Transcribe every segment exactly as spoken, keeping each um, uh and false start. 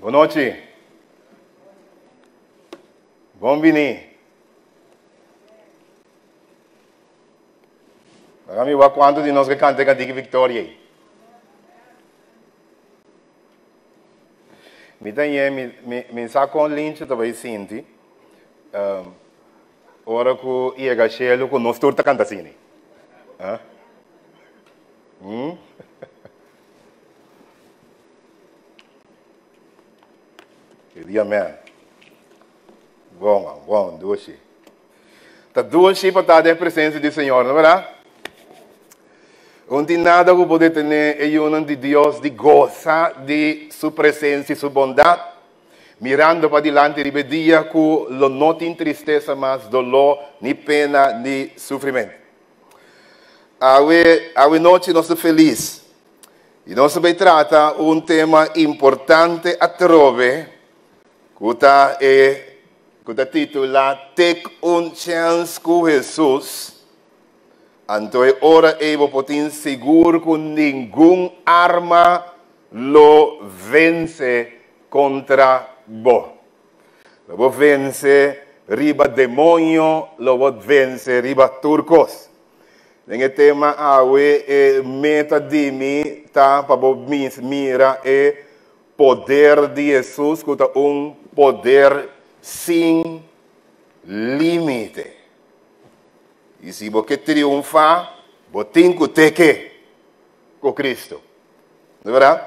Boa noite. Bom venir. Agora me quanto de nós que canta cantiga Victoria. Me tem me me me saco um link também sinti. Um, ora que ia gachelo com nós torta canta assim. Hã? Hum? Que dia mesmo. Bom, bom, doce. Tá doce para estar na presença do Senhor, não é verdade? Não tem nada que poder ter em união de Deus, de gozar de sua presença e sua bondade, mirando para diante de dia que não tem tristeza, mas dolor, nem pena, nem sofrimento. A noite nós estamos felizes. E nós vamos tratar um tema importante a trove, que está é, que está titulado Take un chance com Jesus. Então é hora eu poder seguro que nenhum arma lo vence contra vos. Lo vos vence riba demônio, lo vos vence riba turcos. Nesse tema awe é meta de mim tá para vos mira é poder de Jesus que é um poder sem limite. E se você triunfar, você tem que ter que com Cristo. Não é verdade?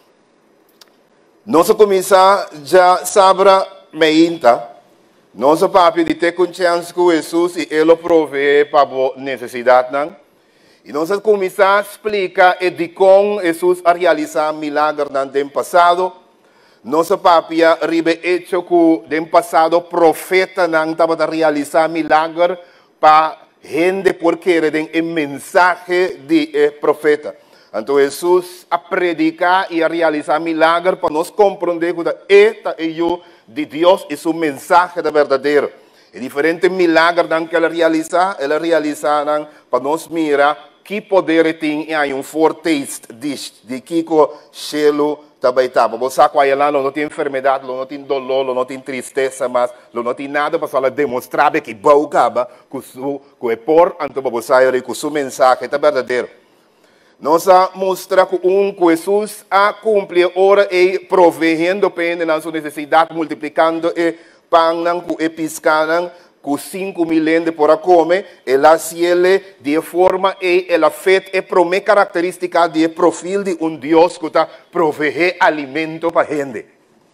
Nós começamos já sabra meinta. Nosso papo de ter confiança com Jesus e Ele provee para a necessidade. Não? E nós começamos a explicar de como Jesus a realizar milagres no tempo passado. Nosso papo já ribe hecho que no passado profeta não estava a realizar milagres para gente porque tem um mensagem de eh, profeta. Então Jesus a predicar e a realizar milagres para nós compreender que esta é o de Deus e seu mensagem da verdadeiro. E diferentes milagres que ela realiza, ela realiza para nós mirar que poder tem e um foretaste de de que o selo também está. Você sabe que ela não tem enfermidade, não tem dolor, não tem tristeza, mas não tem nada para ela demonstrar que bom acaba que é por então você sabe que o seu mensagem é verdadeiro. Nós mostramos que um que Jesus a cumprir hora e provendo pena na sua necessidade, multiplicando e pão e piscando com cinco milhões por a comer, ela se ele de forma e ela fez e promete característica de perfil de um Deus que está prover alimento para a gente.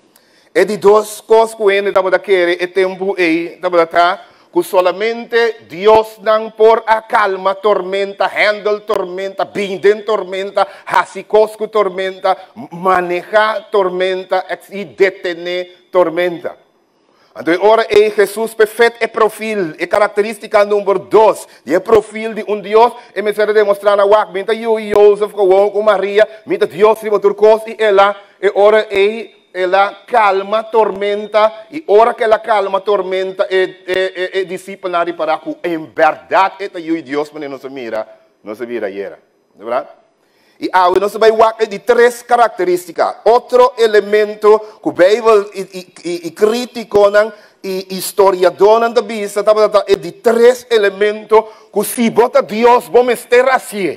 E de duas coisas que ele estava a querer e tempo e estava a que solamente Deus não por a calma tormenta, handle tormenta, binden tormenta, hasicosco tormenta, manejar tormenta e detener tormenta. Então, agora é Jesus perfeito é perfil, é característica número dois, é perfil de um Deus, e me será demonstrar na wak, minta eu e Joseph, com Maria, minta Deus riba turcos, e ela, e agora é ela calma tormenta e ora que ela calma tormenta é é é disciplinar para que em verdade é eu e Deus mas não se mira não se vira era, não é verdade? E ah nós vai ver de três características. Outro elemento que o Bíblia e, e, e crítico e historiador da Bíblia é de três elementos que se bota Deus vão estar assim.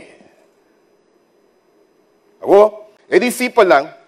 Agora é disciplinar.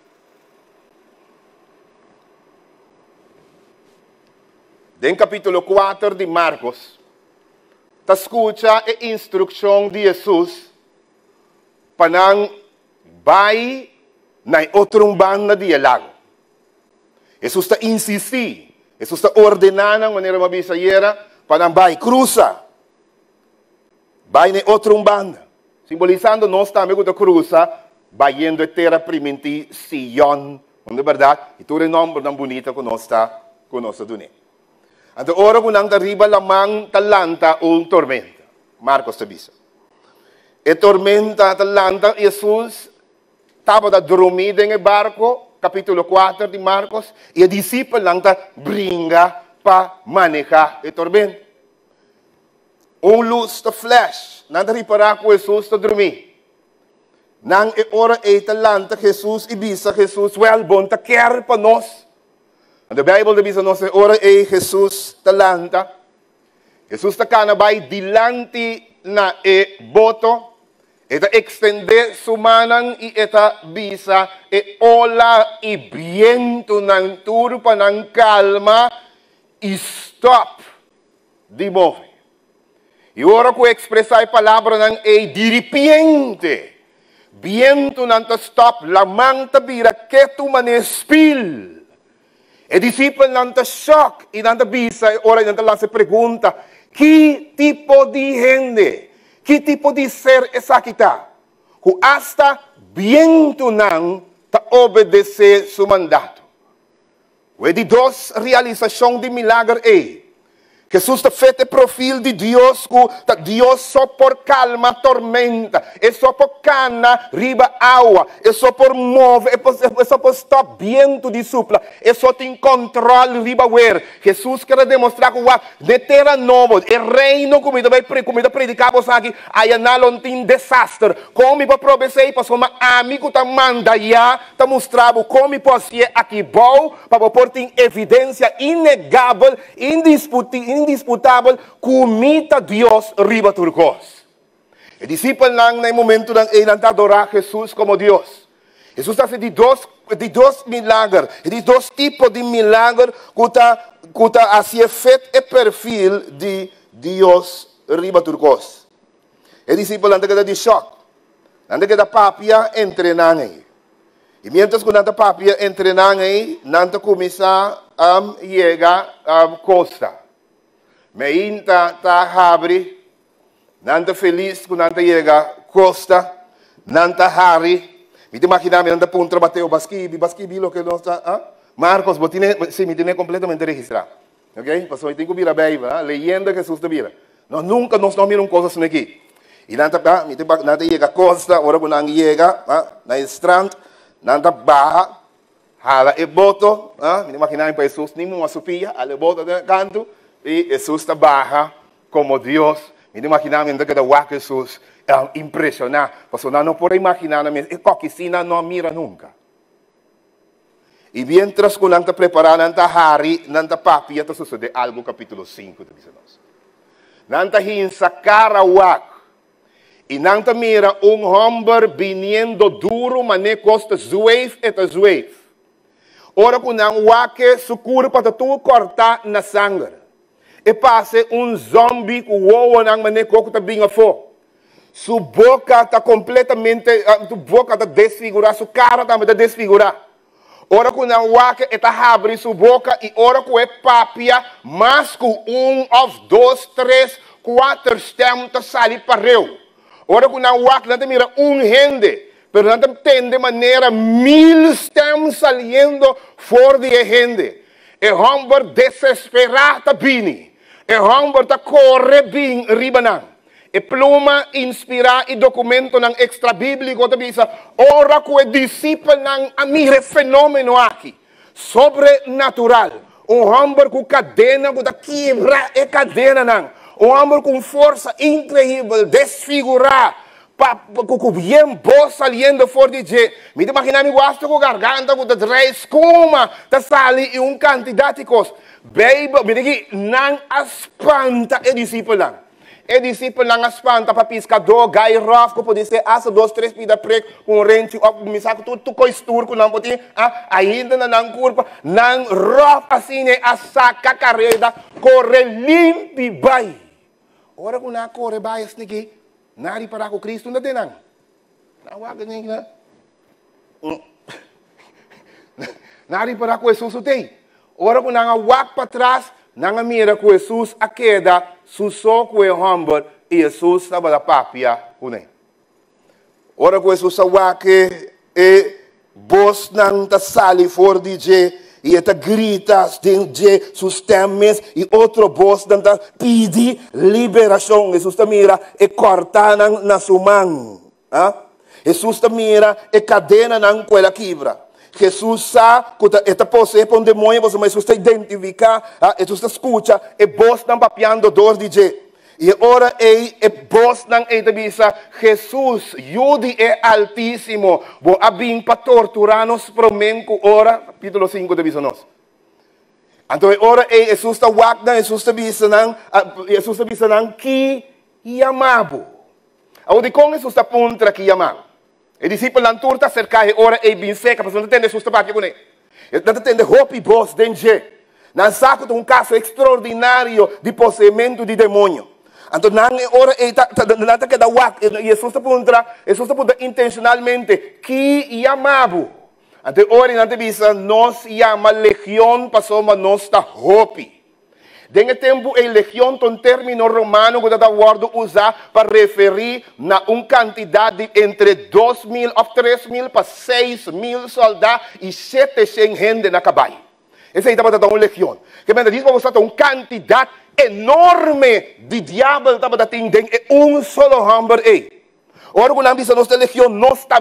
Em capítulo quatro de Marcos, está escuta a instrução de Jesus para não vai na outra banda de lago. Jesus está insistindo, Jesus está ordenando de maneira mais bisaieira para não vai cruza, vai na outra banda, simbolizando nós também que cruza, vai indo a terra primitiva Sion, não é verdade? E todo o nome tão bonito que nós está com nós do Então, ora kung nang dariba lamang talanta o tormenta. Marcos tabisa. E tormenta talanta, Jesus estava a dormir em barco, capítulo quatro de Marcos, e a discípula lang ta bringa para manejar e tormenta. Um luz da flash, nada reparar que Jesus está dormir. Nang e ora e talanta Jesus ibisa Jesus well bon ta quer para nós. A Bíblia diz nós ora e Jesus talanta. Jesus ta kana bay dilanti na e boto. Eta extender sumanang i eta bisa e ola i viento ng turpa ng calma i stop di move. E ora ko expressar a palavra ng e diripiente. Viento ng ta stop lamang ta bira que tu manespil. E disciple ng ta shock i ng ta bisa e ora ng ta lang se pregunta, que tipo di gente? Que tipo de ser essa kita? Kung hasta viento nang ta obedecer su mandato. Pwede dos realização de milagre é. Jesus ta fete profil de Deus ku ta Deus só por calma tormenta, é só por cana riba água, é só por move, é só por stop viento de supla, é só tem controle riba wer. Jesus quer demonstrar que o de terra novo, é reino comida vai pre comida predicamos aqui, aí não tem desastre. Como para probecer para uma amigo ta manda ya, ta mostrava como pode ser aqui bom, para pôr tem evidência inegável, indiscutível indisputável, kumita Dios riba turcos. E discípulo lang na momento ng ilan adorar Jesus como Dios. Jesus está de dois de dois milagres, de dois tipos de milagres kuta kuta assim efeito e perfil de Dios riba turcos. E discípulo lang de shock. Nanda kada papia entre nanay. E mientras que nanda papia entre nanay, nanda kumisa am llega am costa. Meinta ta habri, nanta feliz kung nanta yega costa, nanta hari. Miti makinami nanta puntra bateo baskibi, baskibi lo que nos ah? Marcos, botine, sí, me tiene completamente registrado. Ok? Pasó, tengo que ir a Bíblia, leyenda que Jesús te vira. No, nunca nos no miran cosas aqui. E nanta pa, miti nanta yega costa, ora kung nang yega, ah, na strand, nanta baha, hala e boto, ah, miti makinami pa Jesus, ni mo masupia, ale boto de canto. E Jesus trabalha como Deus. Me imaginamos que cada vez Jesus é impressionante. Porque não pode imaginar, é coquicina não mira nunca. E mientras que nós preparamos, nós hari, nós papi, até sucede algo capítulo cinco. Nós hinsa carawak. E nós mira um homem viniendo duro, mas ne costa zueif et zueif. Ora que nós wake su corpo para tu cortar na sangue. E passe um zombie que voa na maneco que está bem a fo. Sua boca está completamente, sua boca está desfigurada, sua cara também está desfigurada. Ora que não waque está abre sua boca e ora que é papia, mas que um, of, dois, três, quatro stems está sali para eu. Ora que não waque não mira um rende, pero não tem de maneira mil stems saliendo fora de rende. E homem desesperado bini. E homem está corre bem ribanan. E pluma inspira e documento ng extra bíblico ta bisa ora ko e disciple ng amire fenomeno aqui sobrenatural. Um homem com cadena com da quebra e cadena nang. Um homem com força incrível desfigurar. Com bem boa saliendo fora de je. Me imagina mi guasto com garganta com da dry escuma ta sali e um quantidade de coisas. Baby, binigi nang aspanta e disciple lang. E disciple lang aspanta pa pescador, guy rough, ko pode ser asa dois, três pida prek, com rente, o misaco tudo tu coistur com não pode, ah, ainda na nang curva, nang rough assim né a saca carreira, corre limpi bay. Ora ko na corre bay snigi, nari para ko Cristo na denang. Nawagan niya na. Nari para ko Jesus utay. Ora ko nanga wak para trás, nanga mira ko Jesus a queda, suso ko e humble, e Jesus estava da papia kunay. Ora ko Jesus a wake, e bos nang tasali for di je, e eta gritas din je sus temes, e outro bos nang ta pidi liberação, Jesus ta mira, e corta nang nasumang. Ah? Jesus ta mira, e cadena nang kwela kibra. Jesus sa, kuta eta pose pon demônio, você mas você identificar, ah, Jesus escuta e voz não papiando dor de je. E ora ei e boss nang ei tabisa Jesus, Yudi é altíssimo, bo abing pa torturanos promenco ora, capítulo cinco tabisa nos. Então ora ei Jesus ta wak na Jesus tabisa nang Jesus tabisa nang ki yamabo. Ao de com Jesus ta puntra ki yamabo. E discípulo nan turta cerca e ora ei bin seca, para não entender Jesus ta bakje kune. E não entender hopi boss denje. Nan saco de um caso extraordinário de possuimento de demônio. Então, na hora nada que da wak, Jesus está puntra, Jesus está puntra intencionalmente que yamabo. Então, ora nada bisa nos chama legião, passou mas nos está hopi. Dengue tempo a legião um termo romano que da word usar para referir na uma quantidade de entre dois mil ou três mil para seis mil soldados e setecentos gente na caballo. Essa é a uma legião. Que me diz para você uma quantidade enorme de diabo estava da ting deng e um solo hamburger ei. Ora quando nós nos legião nós está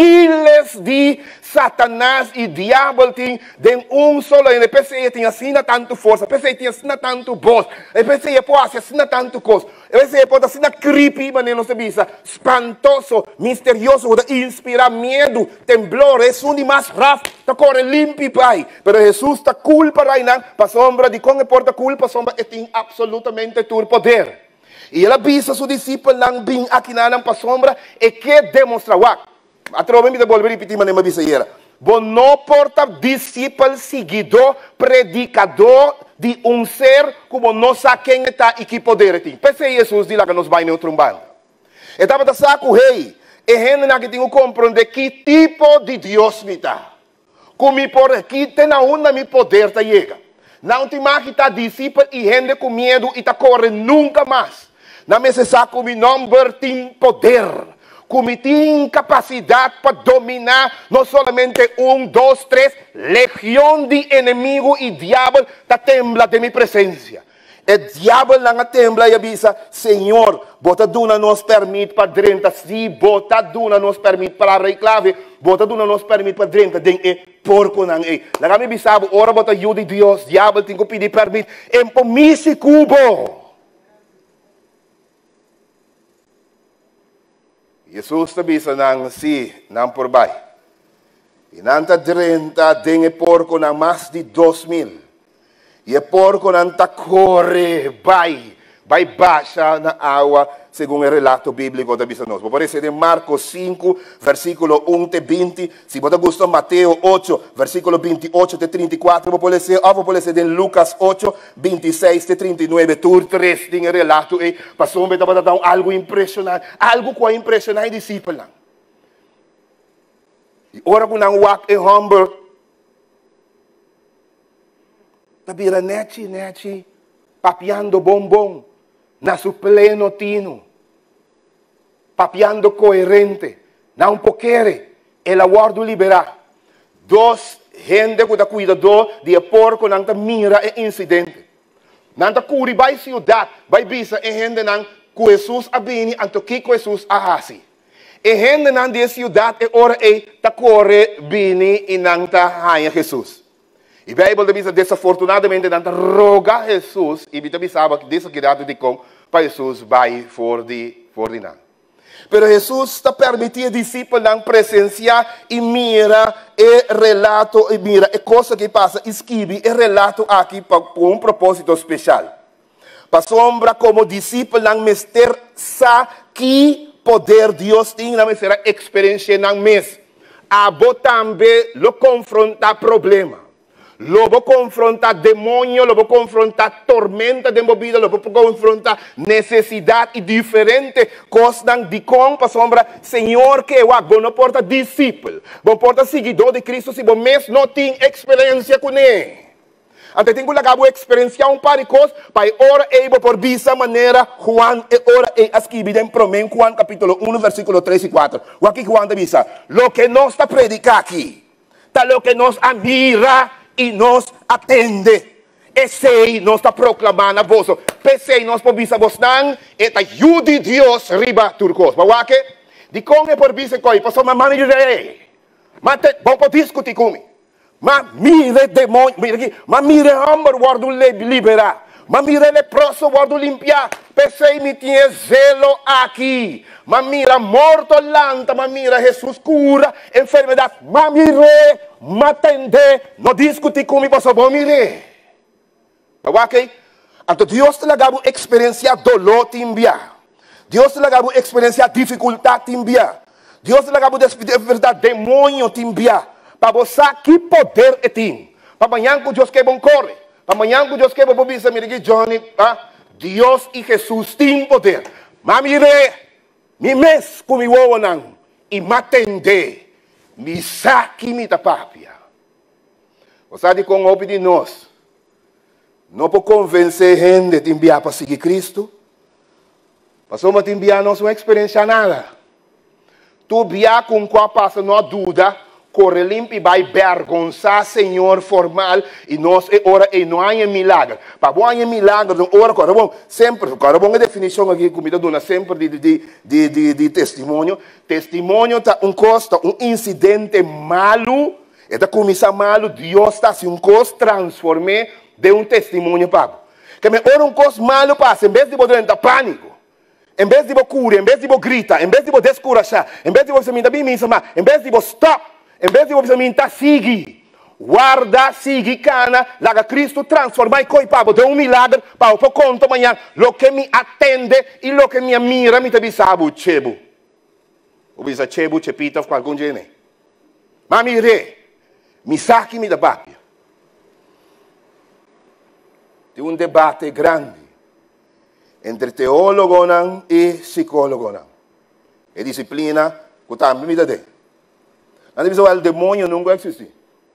miles de Satanás e diabo ting deng um solo e P C tinha assim tanto força, P C tinha assim tanto voz, P C pode assim tanto coisa, P C pode assim creepy maneira nós bisa, espantoso, misterioso, que inspira medo, temblor, é um de mais rápido, tá corre limpo pai, pero Jesus está culpa rainan, para sombra de com porta culpa sombra e tem absolutamente todo poder. E ela avisa seu discípulo lang bing aqui na nang pasombra e que demonstra wak. Atrove me de volver repetir mas nem avisa era. Bo não porta discípulo seguidor, predicador de um ser como não sabe quem está e que poder tem. Pense Jesus de lá que nos vai no trumbando. Estava da saco rei. E gente na que tem que compreender que tipo de Deus me está. Como por aqui tem na onda me poder tá chega. Não tem mais que tá discípulo e gente com medo e tá correndo nunca mais. Na mesa saco mi number tem poder, como tem capacidade para dominar não somente um, dois, três, legião de inimigo e diabo tá tembla de minha presença. O diabo não tembla e avisa, Senhor, bota duna nos permite para drenta, se bota duna nos permite para reclave, bota duna nos permite para drenta, den e porco não é. Na kami bisabo, ora bota ajuda de Deus, diabo tem que pedir permite, empomisi cubo. Jesus tabisa nang si, nang porbay. Inanta drenta, den e porco nang mas de dois mil. E é porco nanta corre, vai, vai baixa na água, segundo o relato bíblico da bisa nos. Por isso, de Marcos cinco, versículo um a vinte, se você gosta Mateus oito, versículo vinte e oito a trinta e quatro, você pode ser, ou pode ser de Lucas oito, vinte e seis a trinta e nove, tur três, tem relato, e passou um para dar algo impressionante, algo que é impressionante discípulo. E ora que não walk e humble, tabira neti, neti, papiando bombom, na su pleno tino, papiando coerente, não poquere, ela guardo liberar. Dos gente que da cuidador de porco não ta mira e incidente. Não ta curi vai ciudad, vai bisa e gente não que Jesus abini anto que Jesus ahasi. E gente não de ciudad e ora e ta corre bini e não ta haya Jesus. E a Bíblia diz, desafortunadamente, não roga Jesus, e a Bíblia que dessa querida de com, para Jesus vai for de, for de não. Pero Jesus está permitindo discípulos não presenciar e mira e relato, e mira e coisa que passa, escreve e relato aqui por um propósito especial. Para sombra como discípulo não mester sa que poder Deus tem na mesma experiência não mês. Abo também lo confronta problema. Lobo confronta demônio, lobo confronta tormenta de movida, lobo confronta necessidade e diferente coisas de com para sombra, Senhor que eu hago, não porta discípulo, não porta seguidor de Cristo, se você mesmo não tem experiência com ele. Então tem que lagar a experiência um par de coisas, para ora e por dessa maneira, Juan e ora e escreve em Promem, Juan capítulo um, versículo três e quatro. O que Juan diz? Lo que nós está predicando aqui, está lo que nós admira e nos atende. Esse nós está proclamando a voz. Pensei nós por visa vos não, e ta ajude Deus riba turcos. Mas que de como é por visa coi, passou uma maneira. Mas vamos discutir comigo. Mas mire demônio, mire aqui, mas mire hammer guardo liberar. Mas mire leproso guardo limpiar. pensei me tinha zelo aqui. Mas mira, morto lanta, mas mira, Jesus cura enfermidade. Mas mire, mas atende, não discutir comigo, só bom mire. Ok? Então Deus te lagava experiência dolor timbia. Deus te lagava experiência dificuldade timbia. Deus te lagava verdade demônio timbia. Para você que poder é tim. Para amanhã que Deus quer bom corre. Para amanhã que Deus quer bom bisa me diga Johnny, ah, Deus e Jesus têm poder. Mas mire, me mes comigo não e matende, me saque me da papia. Você sabe com o de nós, não pode convencer gente de enviar para seguir Cristo. Passou a te enviar nós uma experiência nada. Tu enviar com qual passa não há dúvida. Corre limpo e vai vergonçar Senhor formal e nós é hora e não há milagre. Para bom há milagre, não hora corre bom sempre, corre bom a definição aqui comida dona sempre de de de de, de testemunho. Testemunho tá um costa um incidente malo, é da comissão malo, Deus está se um costo transformar de um testemunho pago. Que me ora um costo malo passa, em vez de poder entrar pânico. Em vez de você curar, em vez de você gritar, em vez de você descurajar, em vez de você me dar bem, em vez de você stop. Em vez de você me seguir, guarda, siga, cana, laga Cristo transforma e coi para de um milagre para o conto amanhã, lo que me atende e lo que me mira, me tabi sabu, chebo. O bisa chebo, chepita, com algum gene. Mas me re, me saque me da papia. Tem um debate grande entre teólogo e psicólogo. É disciplina que também me dá de. Não é o demônio não existe.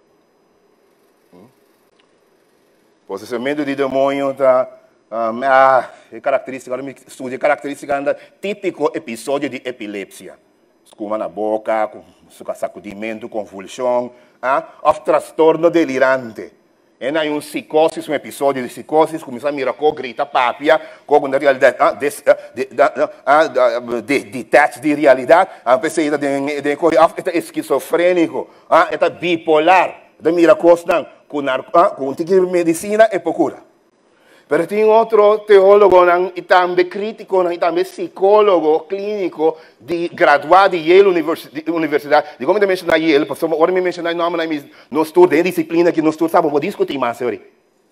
O processamento de demônio está um, ah, é característica, agora me estudo, é característica típico episódio de epilepsia. Escuma na boca, com sacudimento, convulsão, ah, ou transtorno delirante. E na um psicose, um episódio de psicose, começa a mirar com grita papia, com na realidade, ah, de, de, de, de, de detach de realidade, a pessoa de de é esquizofrênico, ah, é bipolar, de mirar com com com medicina e procura. Mas tem outro teólogo e também crítico e também psicólogo clínico de graduado de Yale Universidade. De como eu mencionar Yale, porque agora me mencionar o nome no estudo de disciplina que no estudo sabe, vou discutir mais sobre.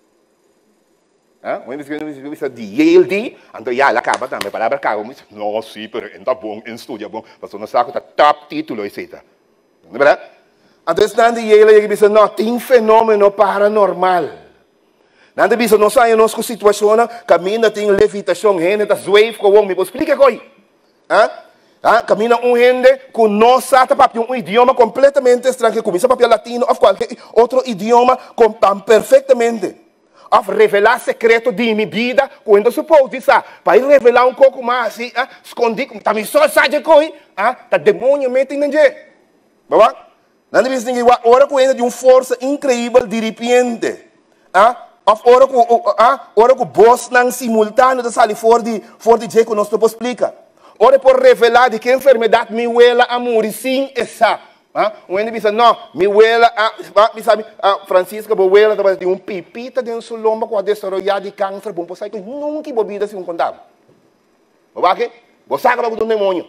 Ah, uma investigação de Yale de, então já ela acaba também, a palavra acaba, mas não, sim, mas é bom, é estudo é bom, mas não sabe que top título etc. Não é verdade? Então está de Yale e diz não, tem um fenômeno paranormal. Nada disso, não sai nossa situação, caminha tem levitação, gente está zwave com o homem, me explica coi. Ah? Ah, caminha um gente com nossa papi um idioma completamente estrangeiro, começa papel latino ou qualquer outro idioma com perfeitamente. A revelar secreto de minha vida, quando supôs isso, para revelar um pouco mais, assim, ah, escondido, tá me só sai de coi, ah, tá demônio mete em ninguém. Bom? Nada disso, ninguém ora com ele de uma força incrível de repente, ah? Ora que ora que boss não simultâneo da sali fora de fora de jeito que nós te explica. Ora por revelar de que enfermidade me huela a morrer sim essa. Ah, um ende diz não, me huela a, me sabe, a Francisca boela de um pipita de um sulomba com a desarrollar de câncer, bom, pois aí que nunca bobida se um contábil. Oba que? Você sabe do demônio.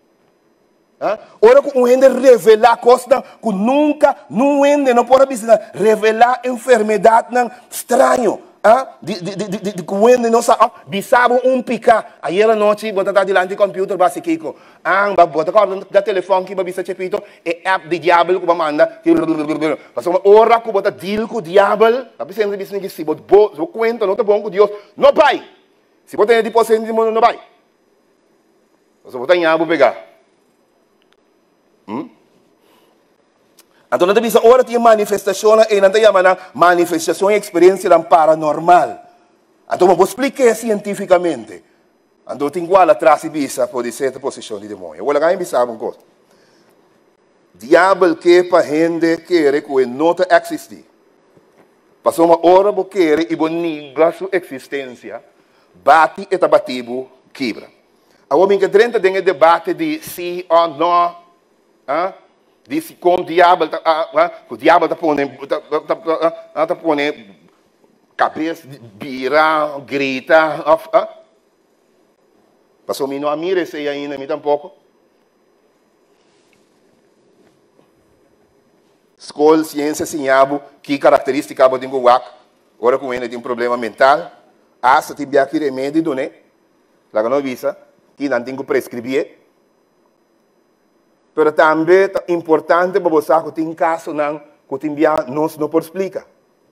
Ah, ora que um ende revelar coisas que nunca, não ende, não pode revelar enfermidade não estranho. Ah, de de de de de quando não sabe, bisabo um pica. Aí ela noite bota tá diante do computador básico. Ah, bota corda da telefone que babisa chepito é app de diabo que manda. Passou uma hora que bota deal com o diabo. A pessoa não diz que se bota bo, conta não tá bom com Deus. Não vai. Se bota de porcento de mundo não vai. Você bota em abo pegar. Hum? Então, não tem hora de manifestação e não tem manifestação e experiência paranormal. Então, eu vou explicar cientificamente. Então, tem igual atrás e bisa pode ser a posição de demônio. Eu vou lá e bisa uma coisa. Diabo que para gente quer que não existe. Passou uma hora para querer e negar sua existência. Bate e tabativo quebra. Agora, que trenta tem debate de sim ou não. Ah? Disse com o diabo, ah, ah, o diabo está pondo, está pondo cabeça, vira, grita. Ah? Passou mim não a mira esse ainda, mim tampouco. Escola, ciência, sinhabo, que característica abo dingo wak. Ora com ele tem um problema mental. Asa tibia aqui remédio do né? Lá não visa, que não tem que prescrever. Pero também é importante para você que tem caso não, que tem bia nós não por explicar.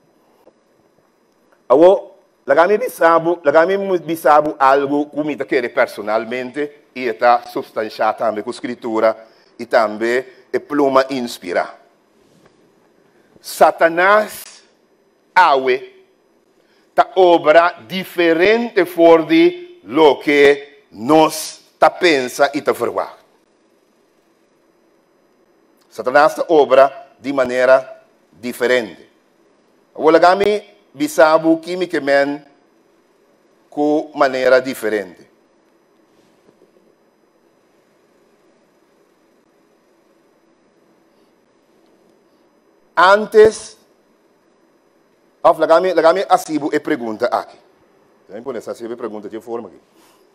Awo, lagami bisabu, lagami bisabu algo que me quer personalmente e está substanciado também com escritura e também é pluma inspira. Satanás awe ta obra diferente for de lo que nós ta pensa e ta verwacht. Satanás ta obra de maneira diferente. Wala kami bisabu kimi kemen com maneira diferente. Antes, of lagami lagami asibo e pergunta aqui. Também pode ser asibo e pergunta de forma aqui.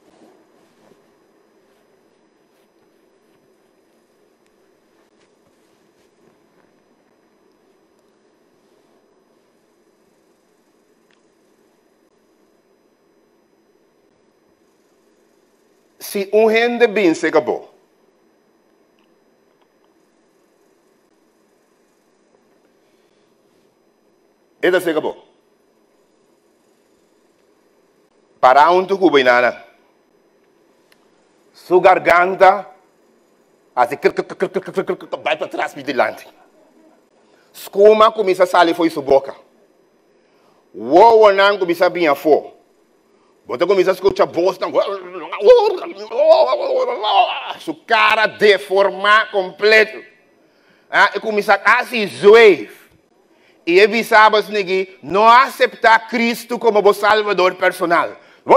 Se um rende bem se acabou. Eda se acabou. Para onde tu cuba nada. Sua garganta assim, vai para trás e delante. Escuma começa a sair foi sua boca. O anão começa a vir a fora. Você começa a escutar a voz, sua cara deformar completo. Ah, e começa a se zoar. E ele sabe que não aceitar Cristo como o Salvador personal.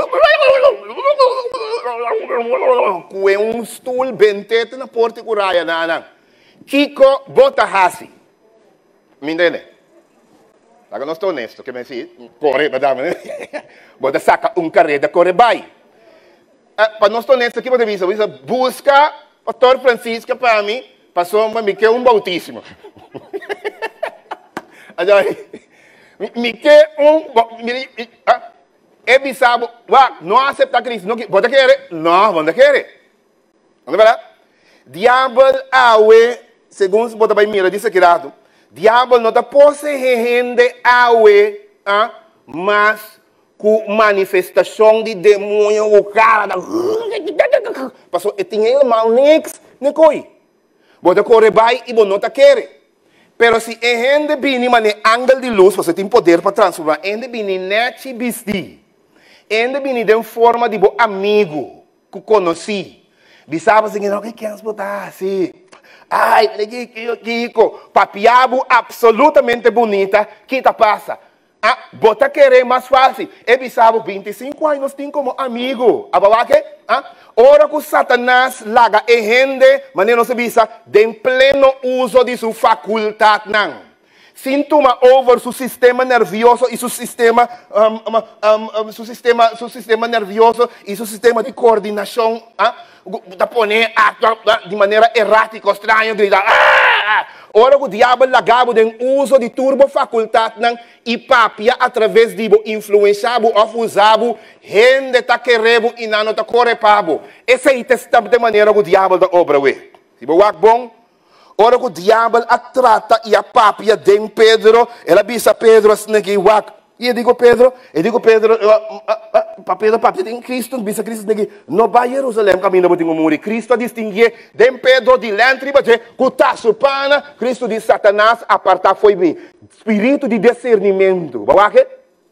Com um stool bentete na porta curaia, não. Kiko bota assim. Me entende? Agora não estou honesto, que me diz, corre, madame. Bota saca um carreta, corre, vai. Para não estar honesto, aqui você diz, você busca o pastor Francisco para mim, passou uma me quer um bautismo. Me quer um, ele sabe, não aceita Cristo, você quer? Não, você quer. Não é verdade? Diabo, awe, segundo você vai mirar, disse aqui lado. Diabo não está possuindo awe, mas com manifestação de demônio, o cara da... Passou, e tinha ele mal nix, nem coi. Você corre vai e você não está querendo. Pero se a gente vem em ângulo de luz, você tem poder para transformar. A gente vem net bisti. A gente vem de forma de bom amigo, que conheci. Bisava assim, não, que quer botar assim. Ai, Kiko, papiabo absolutamente bonita, que tá passa? Ah, bota querer mais fácil. E bisava vinte e cinco anos tem como amigo. Abawaque? Ah, ora que Satanás laga e gente, mas não se bisa, de pleno uso de sua faculdade não. Sintoma over seu sistema nervioso e seu sistema, um, um, um, seu sistema, seu sistema nervioso e seu sistema de coordenação, ah, da poner de maneira errática, estranha, gritar. Ah! Ora que o diabo lagabo de uso de turbo faculdade não e papia através de influenciabo ou usabo, gente tá querendo e não tá correpabo. Essa é a de maneira que o diabo da obra ué. Se você bom, ora que o diabo a trata e a papia de Pedro, ela bisa Pedro assim que wak. E eu digo Pedro, eu digo Pedro, para Pedro, papia tem Cristo, bisa Cristo que não vai a Jerusalém, caminho para o muro. Cristo distingue de Pedro de lentri, mas que tá supana, Cristo de Satanás apartar foi bem. Espírito de discernimento, bawaque?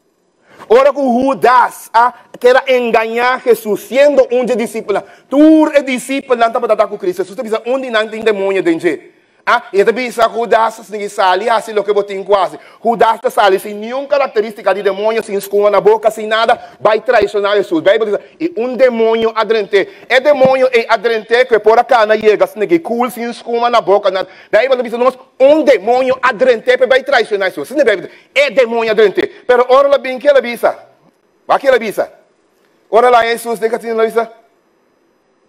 Ora que Judas ah, quer enganar Jesus, sendo um de discípulos. Tu é discípulo, não está para dar com Cristo. Jesus pensa, onde não tem demônio dentro. Ah, e também pensa, Judas não sale, assim o que eu tenho quase. Judas sale sem nenhuma característica de demônio, sem escuma na boca, sem nada, vai traicionar Jesus. Vai dizer, e um demônio adrente. É demônio é adrente que por cá na chega, assim que cool, sem escuma na boca. Daí você diz, um demônio adrente vai traicionar Jesus. É demônio adrente. Pero ora lá bem que ela bisa. Vai que ela bisa. Ora lá Jesus, de que ela bisa.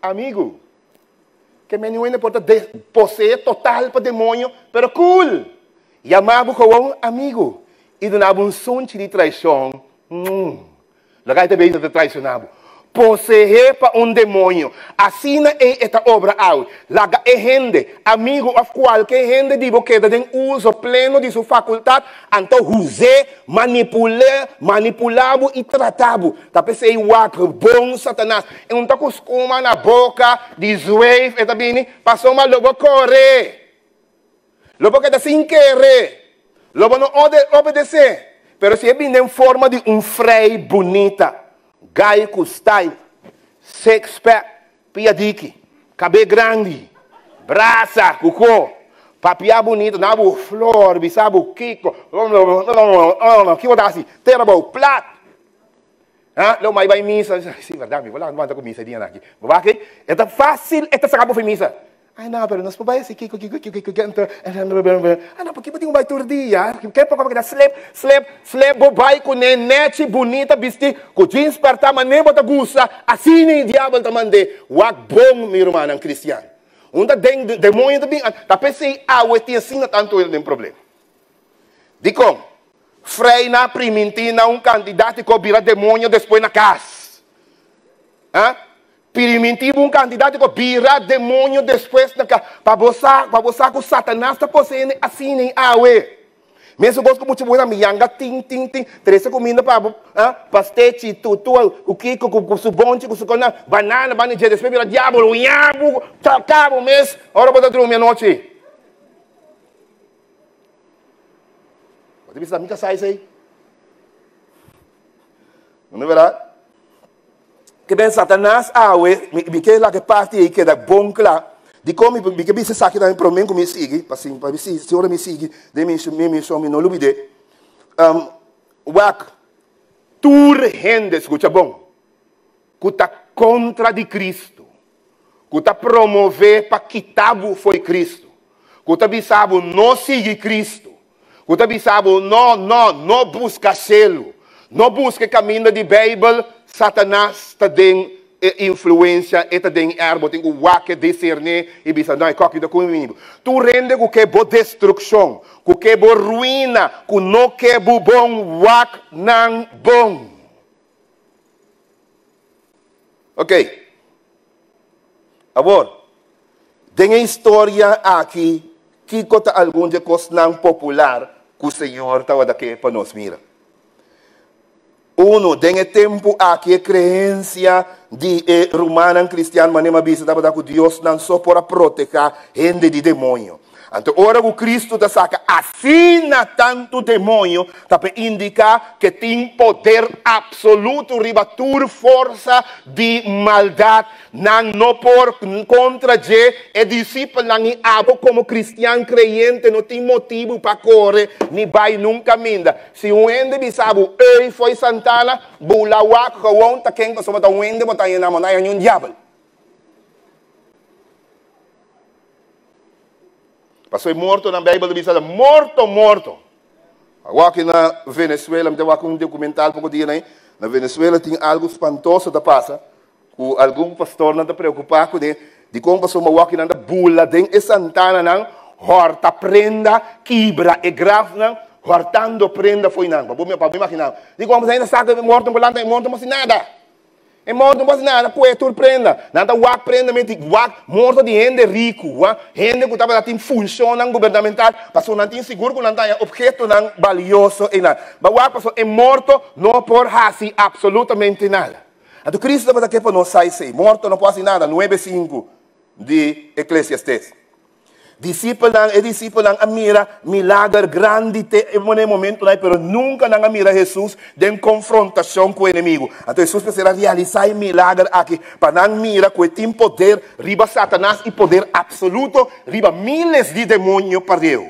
amigo. Que me não importa possuir total para demônio, pero cool. E amava com um amigo. E donava um som de traição. Hum. Lagai também de traicionado. Possuir para um demônio. Assim é esta obra ao. Laga é gente, amigo of qualquer gente digo que tem uso pleno de sua faculdade, então usar, manipular, manipulado e tratado. Tapi sei wak bom Satanás. E um taco escuma na boca, de zwave, e também passou uma lobo correr. Lobo que está sem querer. Lobo não obedecer. Pero se é bem em forma de um frei bonita. Gai custai, six pack, piadiki, cabelo grande, braça, cucô, papia bonito, nabo flor, bisabo, kiko, que vou dar assim, terrible, plat. Ah, lo mais vai missa, sim, verdade, vou lá, não anda com missa dia aqui. Porque é tão fácil, é tão sacado para missa. Ai, não, pero nós podemos esse kiko, kiko, kiko, kiko, kiko, ah, não, porque eu vai todo dia, quer para como slap, slap, slap, bobai com nenete bonita, vestir, com jeans parta, mas nem bota gusta, assim nem diabo também de, wak bom, meu irmão, um cristiano. Onda tem demônio também, tá pensando, ah, o eti assim, tanto ele tem problema. De como? Frei na primentina, um candidato que vira demônio depois na casa. Ah? Primitivo um candidato que vira demônio depois na casa. Para você, para você que o Satanás está possuindo assim nem awe. Mesmo gosto muito boa mianga, tim, tim, tim. Três comida para ah, pastete, tutu, o que com o subonte, com o sucona, banana, banana, depois vira diabo, o diabo, cabo mês. Ora para dormir à noite. Você precisa me casar isso aí? Não é verdade? Que bem Satanás, ah, ué, me que lá que parte aí que é da bom lá. De como me que bisa saque também para mim como me sigue, para sim, para me seguir, se ora me sigue, de me me me me não lubide. Um, wak tur gente, escuta bom. Que tá contra de Cristo. Que tá promover para quitabo foi Cristo. Que tá bisabo não sigue Cristo. Que tá bisabo não, não, não busca selo. Não busca caminho de Bíblia. Satanás está dando influência, está dando erro, tem o wak discernir e bisa, não é coque da comigo. Tu rende com que boa destruição, com que boa ruína, com não que boa bom wak não bom. Ok. Agora, tem a história aqui que conta algum de coisas não popular que o Senhor estava daqui para nós mirar. Uno, tem tempo aqui a crença de eh, romano cristiano, mas nem bisa estava com Deus não só para proteger gente de demônio. Então, ora o Cristo da saca assina tanto demônio, para indicar que tem poder absoluto, ribatur força de maldade, não, não por contra je, e discípulo não é abo como cristiano creyente, não tem motivo para correr, nem vai nunca minda. Se um ende bisabo, ei foi Santana, bulawak, kawon, taken, ko sumata um ende, botayin na manay, yung diabo. Passou morto na Bíblia, diz morto, morto. Agora aqui na Venezuela, me deu um documentário pouco dia, né? Na Venezuela tem algo espantoso da passa, que algum pastor não está preocupado com de, de como passou uma aqui na bula, tem essa Santana não, horta prenda, quebra e grave não, hortando prenda foi não. Para me para imaginar. Digo, vamos ainda sabe morto, morto, morto, mas nada. É morto, não pode nada, pô, é tudo prenda. Nada, o prenda, mente, morto de gente rico, gente que estava em função governamental, passou não tem seguro que não tem objeto não valioso e nada. Mas o passou é morto, não por fazer absolutamente nada. Então, Cristo estava aqui para nós sair, morto não pode fazer nada, nove cinco de Eclesiastes. Discípulo e discípulo a mira milagre grande te em um momento lá, pero nunca não mira Jesus de confrontação com o inimigo. Então Jesus precisa realizar um milagre aqui para não mira que tem poder riba Satanás e poder absoluto riba miles de demônios para Deus.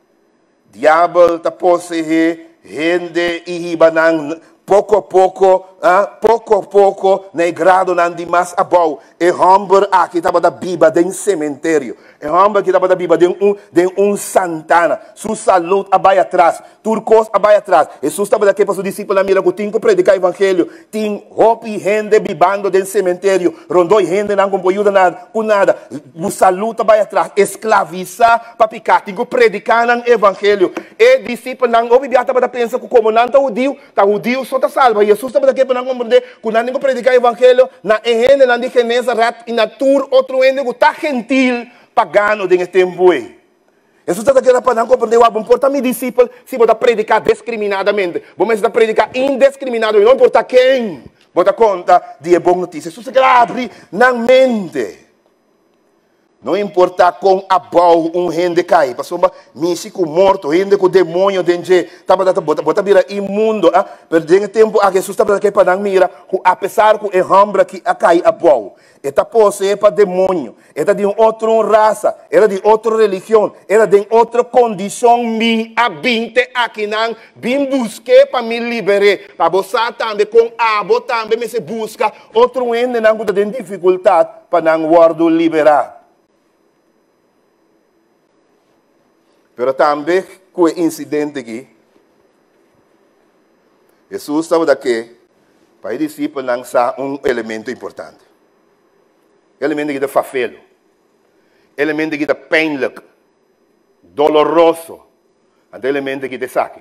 Diabo está possuindo gente e riba não pouco a pouco uh, pouco a pouco, na grado não de mais abau, e homem aqui estava da Bíblia de um cemitério, e homem aqui estava da Bíblia de um, de um Santana, sua saúde abai atrás, turcos abai atrás, Jesus estava daqui para os discípulos, mira, que tinha que predicar o evangelho, tinha roupa e gente bibando de um cemitério, rondou e gente não com ajuda nada, com nada, o saúde abai atrás, escravizar para picar, tinha que predicar o evangelho, e discípulos não, o Bíblia estava pensando que como não está judeu, está judeu, só está salvo, Jesus estava daqui para não compreender, que não tem que predicar o evangelho, na gente não de Nazaré, e na tur, outro gente que está gentil, pagano nesse tempo aí. Jesus está aqui para não compreender, não importa meu discípulo, se você predicar discriminadamente, você vai predicar indiscriminadamente, não importa quem, você conta de boa notícia. Jesus está abrir na mente. Não importa com a bau um rende cai, passou uma místico morto, rende com demônio dentro, estava dando bota bota vira imundo, ah, perdendo tempo a Jesus estava aqui para não mira, apesar que é hambra que a cai a bau, eta posse para demônio, eta de outra raça, era de outra religião, era de outra condição, me habinte aqui não, bem busque para me liberar, para você também com abo também me se busca outro ende não tem dificuldade para não guardo liberar. Pero também com o incidente aqui, Jesus estava daqui para os discípulos lançar um elemento importante. Elemento que é fafelo. Elemento que é pijnlijk, doloroso. E elemento que é saque.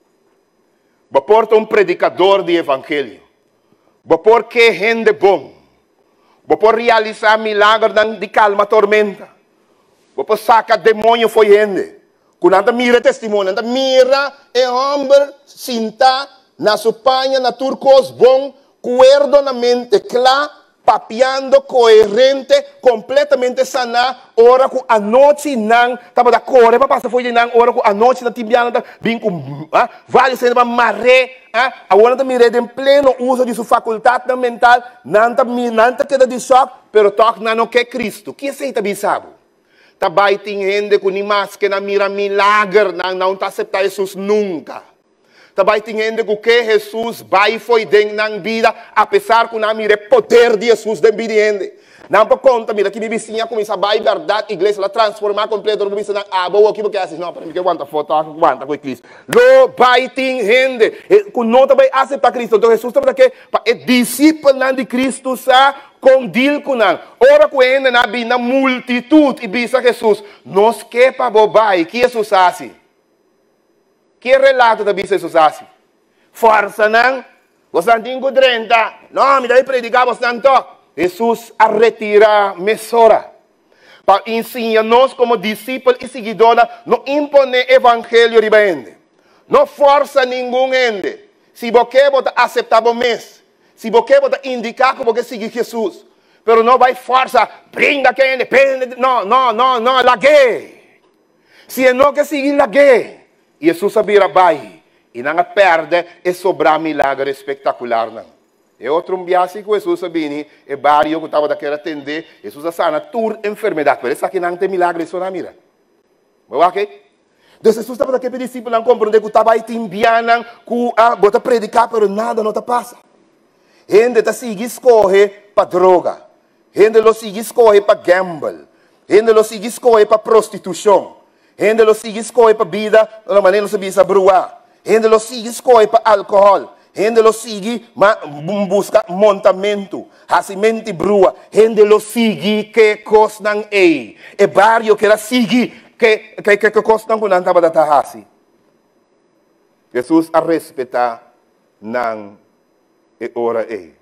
Você porta um predicador de evangelho. Você porta que gente bom. Você pode realizar milagres de calma tormenta. Você pode sacar demônio foi gente. Quando anda mira testemunho, anda mira é homem, sinta, na supanha, na turcos bom, cuerdo na mente, claro, papiando, coerente, completamente sana, ora que a noite não, estava da cor, para passar foi não, ora que a noite na tibiana, vem com, ah, vários sendo para maré, ah, agora está mirando em pleno uso de sua faculdade mental, não está não queda de choque, pero toque não que é Cristo, que você está bisabo? Tabay ting gente que ni mas que na mira milagre, não não está aceitar Jesus nunca. Tabay ting gente que Jesus vai foi dentro na vida, apesar que na mira poder de Jesus dentro da vida. Não para conta, mira que me vizinha começa a vai verdade, a igreja ela transformar completo, não precisa na abo aqui porque assim não para mim que aguenta foto, aguanta com Cristo. Lo vai ting gente, que não também aceitar Cristo, então Jesus está aqui para é discípulo de Cristo sa com dil kunan. Ora ko ende na bi na multitud e bisa Jesus. Nos que pa bobai que Jesus assim. Que relato da bisa Jesus assim. Força não. Você não tem trinta. Não, me dai predicar você não toca. Jesus a retira mesora. Para ensinar nós como discípulos e seguidores, não impone evangelho ribende. Não força nenhum ende. Se você bota aceitar o mês. Se você pode indicar que você segue Jesus, pero não vai força, brinda quem depende, não, não, não, não, lague. Se não que seguir lague, Jesus sabia vai e não perde e sobrar milagre espetacular não. É outro viagem que Jesus sabia, é barrio que estava daquela atender, Jesus sana tur enfermidade, por isso aqui não tem milagre só na mira. Ok? Então Jesus estava daquele discípulo não compreende que estava aí timbiana, que ah, bota predicar, pero nada não te passa. Gente está seguindo escorrer para droga. Gente lo sigue escorrer para gamble. Gente lo sigue escorrer para prostituição. Gente lo sigue escorrer para vida, de maneira não se bruar. Gente lo sigue escorrer para álcool. Gente lo sigue busca montamento, racimento brua. Gente lo sigue que costam ei. É barrio que ela sigue que que que costam quando estava da tarraci. Jesus a respeitar não e ora ei.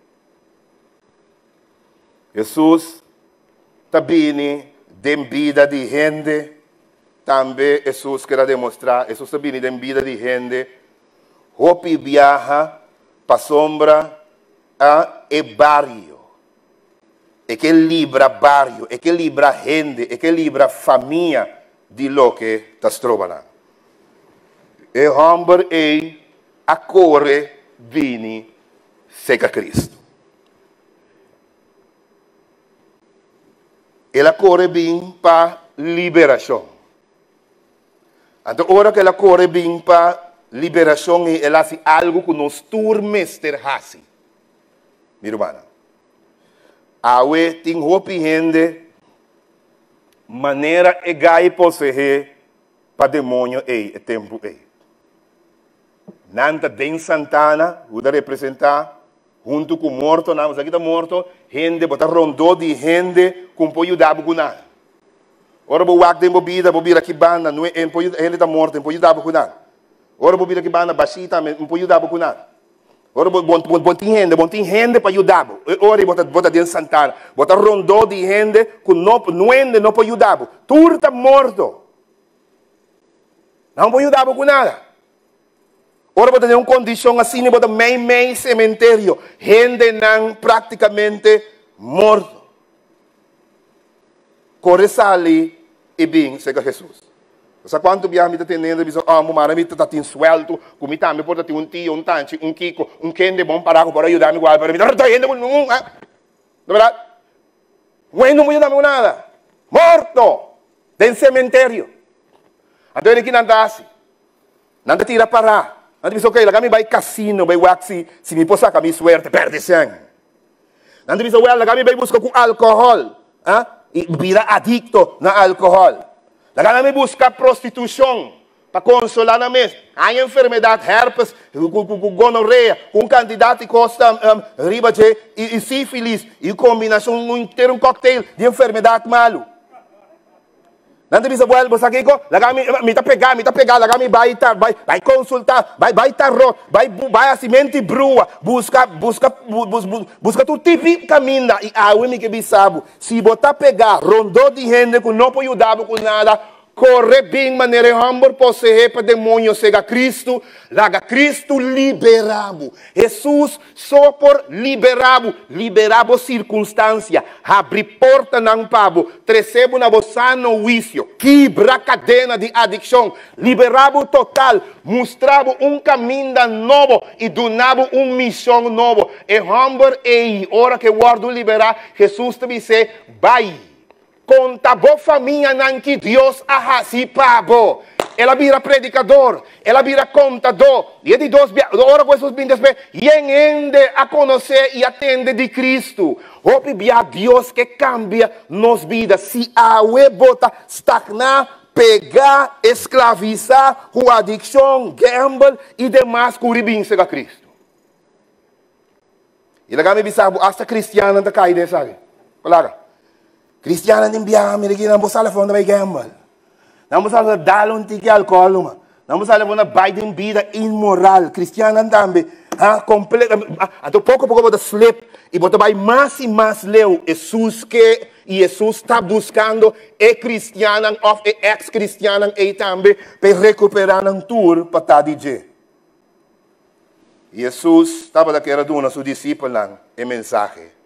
Jesus também tem vida de gente, também Jesus quer demonstrar, Jesus também tem vida de gente, hopi viaja para sombra a e barrio, equilibra barrio, equilibra gente, equilibra família de lo que está trovando. E homem ei a corre vini seca Cristo. Ela corre bem para liberação. Então, ora que ela corre bem para liberação, ela faz algo que nos turmester hasi. mi hermana. Awe ting hopi gente, maneira e gai posehe pa demônio ei, e tempo ei. Nanta den Santana, uda representar, junto com morto, não, aqui tá morto, gente, bota rondou de gente, com po ajudar com nada. Ora bo wak den bobida, bobida que banda, não é, gente tá morto, não pode ajudar com nada. Ora bobida que banda, baixita, não pode ajudar com nada. Ora bo bon bon tem gente, bon tem gente para ajudar. Ora bota bota den Santana, bota rondou de gente, com não não ende não pode ajudar. Tudo tá morto. Não pode ajudar com nada. Ora bota uma condição assim, bota meio meio cemitério, gente não praticamente morto. Corre ali e bem, chega Jesus. Sa quanto biami ta tenendo bisogno, ah, mo mara mi ta tin suelto, come ta mi porta un tio, un tanci, un kiko, un kende bon paraco para aiutarmi guarda, per mi ta yendo con un, eh? De verdad? Güey, no me ayuda con nada. Morto del cementerio. Até que nanda assim. Nanda tira para. Nanda diz, ok, lagami vai casino, vai waxi, se me possa com a minha suerte, perde sangue. Nanda diz, well, lagami vai buscar com álcool, ah? E vira adicto na álcool. Lagami busca prostituição para consolar na mesa. Há enfermidade, herpes, gonorreia, com candidato que custa um, riba de e, e sífilis, e combinação, um ter um cocktail de enfermidade malo. Nanti bisa buat bosa kiko, lagami minta pegar, minta pegar, lagami vai tar, vai, vai consultar, vai, vai tarot, vai, vai asimenti brua, busca, busca, bus, bus, busca tu tipo caminha e awe mi que bisabo. Se botar pegar, rondou de gente que não pode ajudar com nada, corre bem maneira humor poseer para demônio cega Cristo, laga Cristo liberabo. Jesus só por liberabo, liberabo circunstância, abre porta não pabo, recebo na vossa no juízo, quebra cadena de adicção, liberabo total, mostrabo um caminho novo e donabo uma missão novo. E humor e hora que guardo liberar, Jesus te disse, vai. Conta boa família não que Deus arrasi pabo. Ela vira predicador, ela vira contador. E de dois ora com esses bindes e ende a conhecer e atende de Cristo. Hope bia Deus que cambia nos vidas. Se a bota stagnar, pegar, escravizar, com adicção, gamble e demais curibim a Cristo. E lá me bisabo hasta cristiana da caída, sabe? Claro. Cristiana nem biar, me lagi não posso levar na gamble, não posso dar um tique álcool, não posso levar na baita vida imoral. Cristiana também, ah, completo, a to pouco pouco bota slip e bota vai mais e mais leu. Jesus que e Jesus está buscando é cristiana ou é ex-cristiana e também para recuperar um tour para estar de Jesus estava daquela dona seu discípulo lá, é mensagem.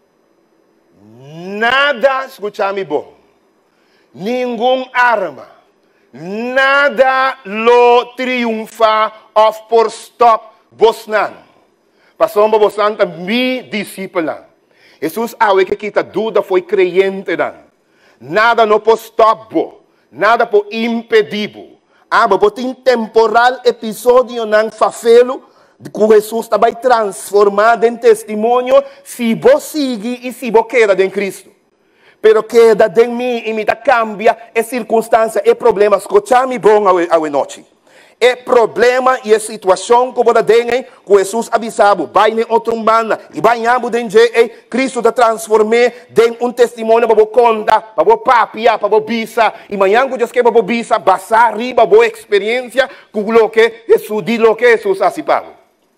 Nada, escucha-me bom, nenhum arma, nada lo triunfa of por stop bosnan. Passou para bosnan também discípulo. Jesus awe que kita dúvida foi creyente dan. Nada no pode stop bo, nada pode impedir bo. Ah, bo tem temporal episódio nan fafelo. Que Jesus está vai transformar em testemunho se você sigue e se você queda em Cristo. Pero queda em mim e me da cambia é circunstância, é problema. Escucha-me bom a noite. É problema e é situação que você tem que Jesus avisava. Vai em outro mundo e vai em abo de Cristo está transformando em um testemunho para você contar, para você papia, para você bisa. E amanhã que Deus quer para você bisa, passar riba boa experiência com o que Jesus diz, o que Jesus assipava.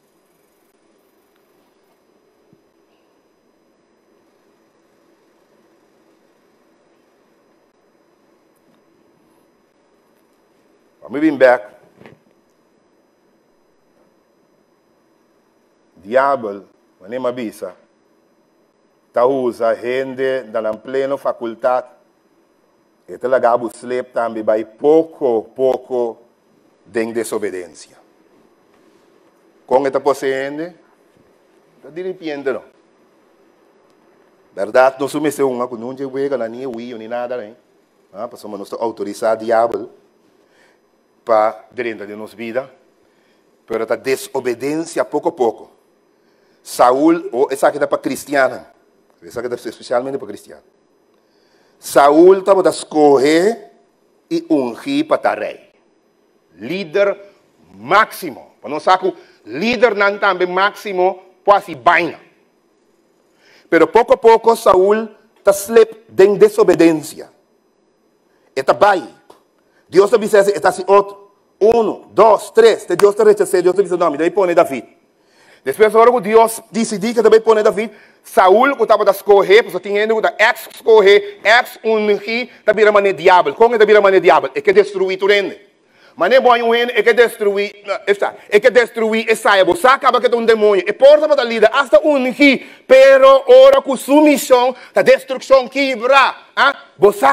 Moving back, diabo, quando é bisa, tá usa gente da plena faculdade, e te lagabo slep também vai pouco, pouco de desobediência. Com esta posseende, tá dirigindo não. Verdade, não somos um, que não é wega, nem é wio, nem nada, né? Ah, passamos nosso autorizar diabo para dentro de nossa vida, pero a desobediência pouco a pouco Saúl, ou essa aqui é para cristiana. Essa aqui é especialmente para cristiano. Saúl estava a escolher e ungir para rei. Líder máximo. Para não saber, líder não também máximo, quase baina. Pero pouco a pouco, Saúl está slip de desobediência. Está vai. Deus te disse, está assim outro. Um, dois, três. Deus te rechazou, Deus te disse, não, daí põe David. Depois, agora que Deus decidiu que também põe David, Saúl, que estava a escorrer, porque tinha que ex-escorrer, ex-ungir, está virando mané diabo. Como está virando mané diabo? É que destruir o reino. Mané bom é que destruir, é que destruir Isaías. Você acaba que é um demônio. E porta para a lida, hasta ungir, pero ora com sua missão, a destruição quebra. Você.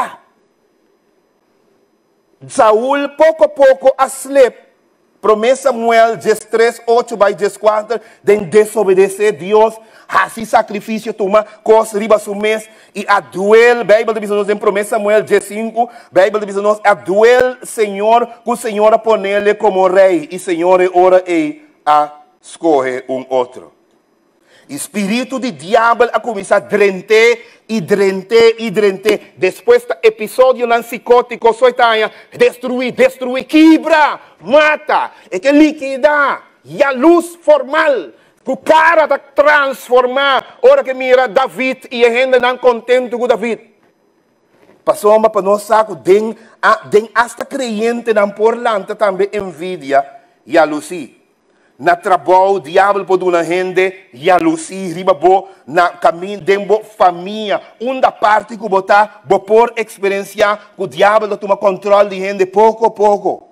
Saúl, pouco a pouco, a slip. Promessa Samuel três, oito, vai quatro, de desobedecer Deus, assim sacrifício toma, cos riba su mês, e a duel, Bíblia diz nos em promessa Samuel cinco, Bíblia diz nos a duel Senhor, que o Senhor a ponerle como rei, e Senhor ora e a escolher um outro. Espírito de diabo a começar a drenter, e drenter, e drenter. Depois do episódio não psicótico, só está destruir, destruir, quebra, mata, é que liquida, e a luz formal, que o cara está transformar. Ora que mira David, e a gente não contente com David. Passou para nós saco, den, den hasta creyente não por lanta também envidia, e a luci. Na trabalho, o diabo pode uma gente, e a luz, riba bo, na caminho, dentro família, uma parte que botar, bo por experiência, que o diabo toma controle de gente, pouco a pouco.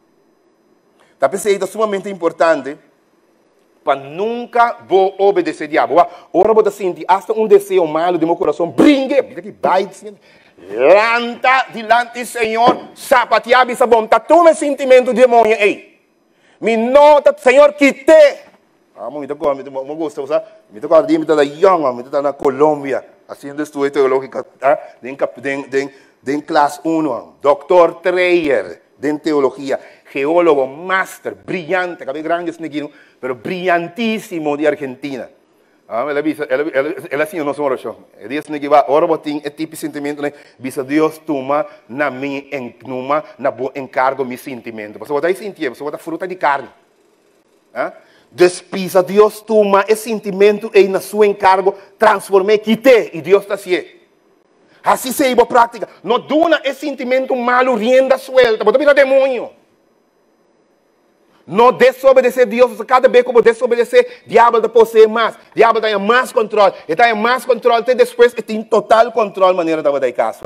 Tá pensando, é sumamente importante, para nunca bo obedecer ao diabo. Ora, você sentir, hasta um desejo malo de meu coração, brinque, vai, lanta, dilante do Senhor, sapatear, essa bom, tá toma sentimento de demônio, ei. Me nota, Senhor, quite. Ah, me tocou, me tocou, me gostou, sabe? Me tocou ali, me tocou na Young, me tocou na Colômbia, haciendo estudo teológico, de classe um, doutor Treyer, de teologia, geólogo, master, brillante, cabelo grande, pero brillantísimo de Argentina. Ah, ela dice, ela, ela, ela assim, não sou oração. Ela diz que vai, ora botin, é tipo de sentimento, né? Bisa Deus toma na minha, numa, na bo encargo meu sentimento. Você vai sentir, você vai fruta de carne. Ah? Despisa Deus toma esse sentimento e na sua encargo transformei, quite e Deus está assim. Assim se iba prática. Não duna esse sentimento malo rienda suelta, você vira demônio. Não desobedecer a Deus, cada vez que você desobedecer, o diabo te possui mais, o diabo tem mais controle, ele tem mais controle, até depois ele tem total controle da maneira de você caso.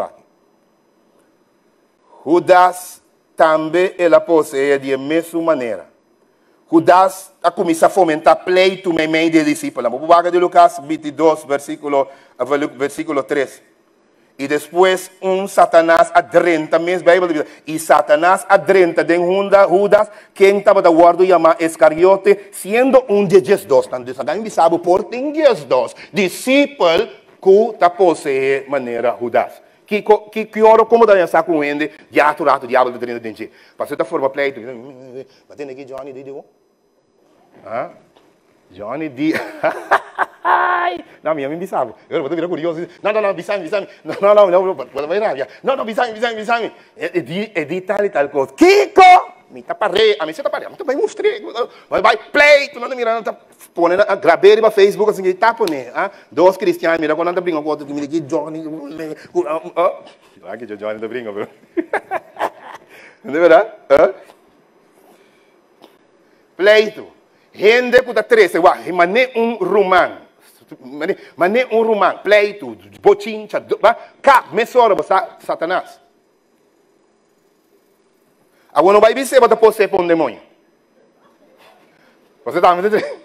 Judas também ela possui de mesma maneira. Judas a começar a fomentar pleito no meio de discípulos. Vamos ver de Lucas vinte e dois, versículo, versículo três. E depois um Satanás adrenta, mesmo Bíblia diz, e Satanás adrenta de Judas, quem estava da guarda chamado Iscariote, sendo um de Jesus. Então, Deus não sabe por tem Jesus, discípulo que está possuindo maneira Judas. Que que que ora como da essa com ele, já aturado o diabo do treino dentro. Para certa forma pleito, mas tem aqui Johnny de Deus. Ah? Johnny D. Não, minha mãe me sabe. Eu vou virar curioso. Não, não, não, bisame, bisame. Não, não, não, não, não, vai nada. Não, não, bisame, bisame, bisame. É de tal e tal coisa. Kiko! Me tá parei, a mim você tá parei. Muito bem, mostrei. Vai, vai, play. Tu não tá mirando, tá ponendo, gravei no Facebook assim, tá ponendo. Dois cristianos, mira, quando anda brincando com outro, me liga, Johnny. Lá que Johnny tá brincando, bro. Não é verdade? Pleito. Gente que está triste, mas nem um romano, mas nem um romano, pleito, bochincha, cá, mesora, Satanás. Agora não vai vir se você pode ser um demônio. Você está me entendendo?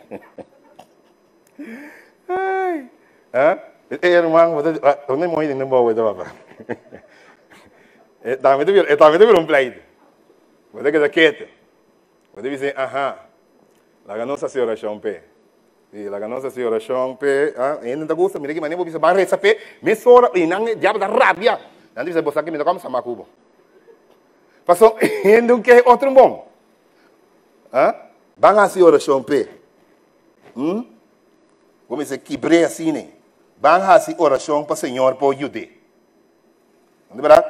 Ai, ah, irmão, você, um demônio não pode dar. Está me entendendo? Está me entendendo um pleito. Você quer quieto. Você diz, aham. La Nossa Senhora Champe. E la Nossa Senhora Champe, ah, ainda não gosta, mira que maneira vou bisa barre sape, me sora e não diabo da rabia. Não diz você que me dá como sama cubo. Passou ainda um que outro bom. Ah? Banga Senhora Champe. Hum? como se quebre assim, né? Van fazer oração para o Senhor por ajudar. Não é verdade?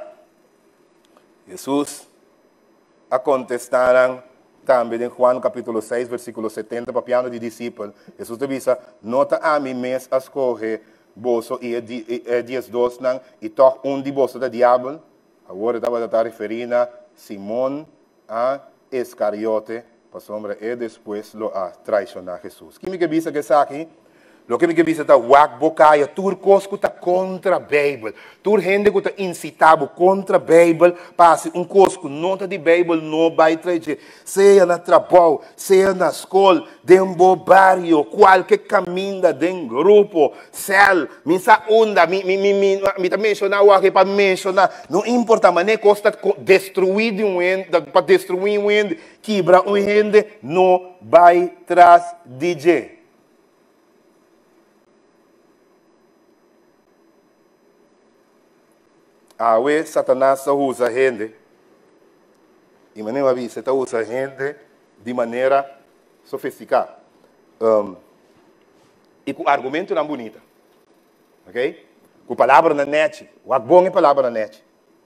Jesus a contestaram também em Juan capítulo seis, versículo setenta, para piano de discípulo. Jesus te disse, nota a mim mesmo a escorrer bolso e é dias dois, e toch um de bolso da diabo. Agora estava a referindo a Simão a Iscariote, para sombra, e depois lo a traicionar Jesus. Que me que diz que está aqui? Lo que me diz é que wak bocaia, tur cos que está contra a Bíblia, tur gente que está incitado contra a Bíblia, passe um cos que não está de Bíblia, não vai trazer, seja na trabalho, seja na escola, dentro do barrio, qualquer caminho, dentro do grupo, céu, me sa onda, me me me me me tá mencionando aqui para mencionar, não importa, mas nem costa destruir um ende, para destruir um ende, quebrar um ende, não vai trás de Deus. A vez, Satanás usa a gente, e maneira vista, está usa a gente de maneira sofisticada. Um, e com argumento não bonita. Ok? Com palavra na net. O bom é palavra na net.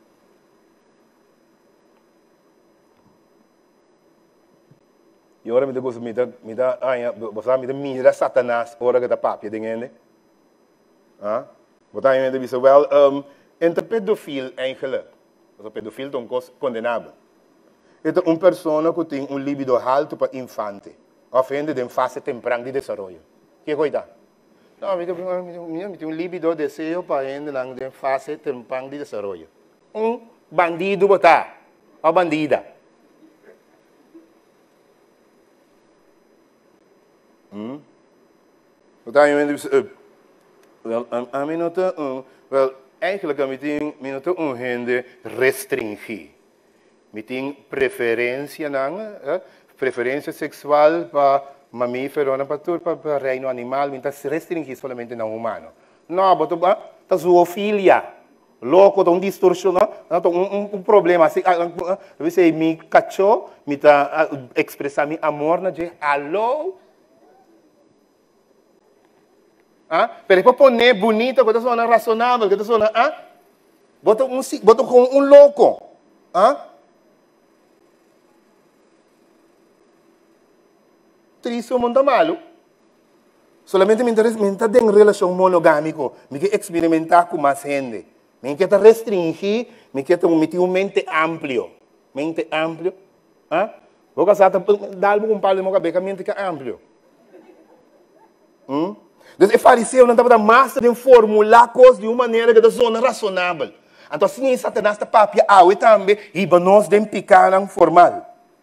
E agora me dá, me dá, me dá, você me dá mira Satanás, hora que está papia, dingende. Ah? Botar em mente, well, um, entre pedofil eigenlijk, o pedofil é uma coisa condenável. É uma pessoa que tem um libido alto para infante, ofende de fase temprana de desenvolvimento. Que coisa? Não, eu tenho um libido desejo para entrar em fase temprana de desenvolvimento. Um bandido botar, ou bandida. Hum? Botar em mente, a mim não está, well, eigenlijk me tem me não um rende restringir, me tem preferência não, eh? preferência sexual para mamífero, não para tudo para reino animal, me tá se restringir somente não humano. Não, boto ba, tá zoofilia, louco, tá um distorção, não, um, um, um problema assim, você me cachou, me tá expressar meu amor na de, alô. Ah, pero para poner bonita, que está razonável, que está ah, bota um, bota com um louco, ah, triste o mundo malo. Solamente me interessa, me interessa em relação monogâmico, me quer experimentar com mais gente, me quer restringir, me quer ter um mente amplo, mente amplo, ah, vou casar, dá algo com palo de moca beca, mente que é amplo, hum. Então, o fariseu não estava massa de formular coisas de uma maneira que é zona razonável. Então, assim, Satanás está papia, ah, e também, e nós devemos picar formal.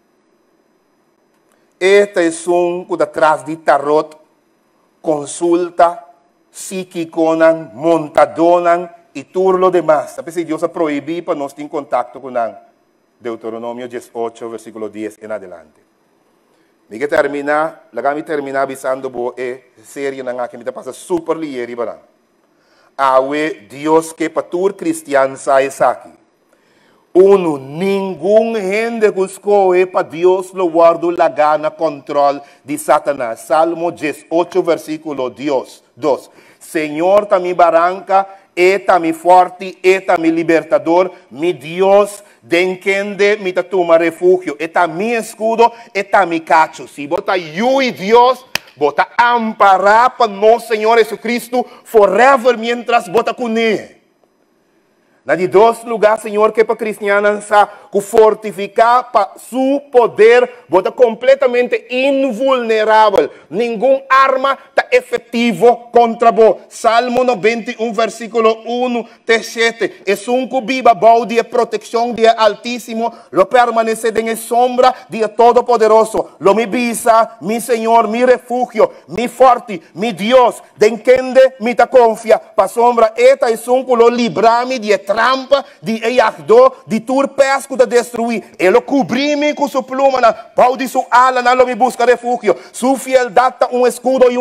Este é um que atrás de tarot, consulta, psíquico, montadona e tudo o demais. Porque Deus a proibir para nós ter contato com Deuteronômio dezoito, versículo dez em adelante. Me que terminar, laga me terminar avisando bo e série na nga que me tá passa super lieri bara. Awe Dios que patur cristiano sai aqui. Uno, nenhum gente buscou para Deus lo guardo la gana control de Satanás. Salmo dezoito, versículo dois. Senhor tá mi barranca, eta mi forte, eta mi libertador, mi Dios, de quem me toma refúgio, eta mi escudo, eta mi cacho. Si bota eu e Deus, bota amparar para nosso Senhor Jesucristo, forever, mientras bota com ele. Na de dois lugares, Senhor, que para cristianos, que fortificar para seu poder, bota completamente invulnerável. Nenhum arma está efetivo contra vos. Salmo noventa e um, versículo um, sete. Es um que viva bom de proteção de Altíssimo, lo permanece em sombra de Todo-Poderoso. Lo me visa, mi Senhor, mi refúgio, mi forte, mi Deus, de quem me ta confia. Pa sombra, eta es um que lo libra-me de trampa, de eiagdo, de turpes que te destruir. Ele cobri-me com sua pluma, pau de sua ala, não me busca refúgio. Sua fieldade, um escudo e um baluarte.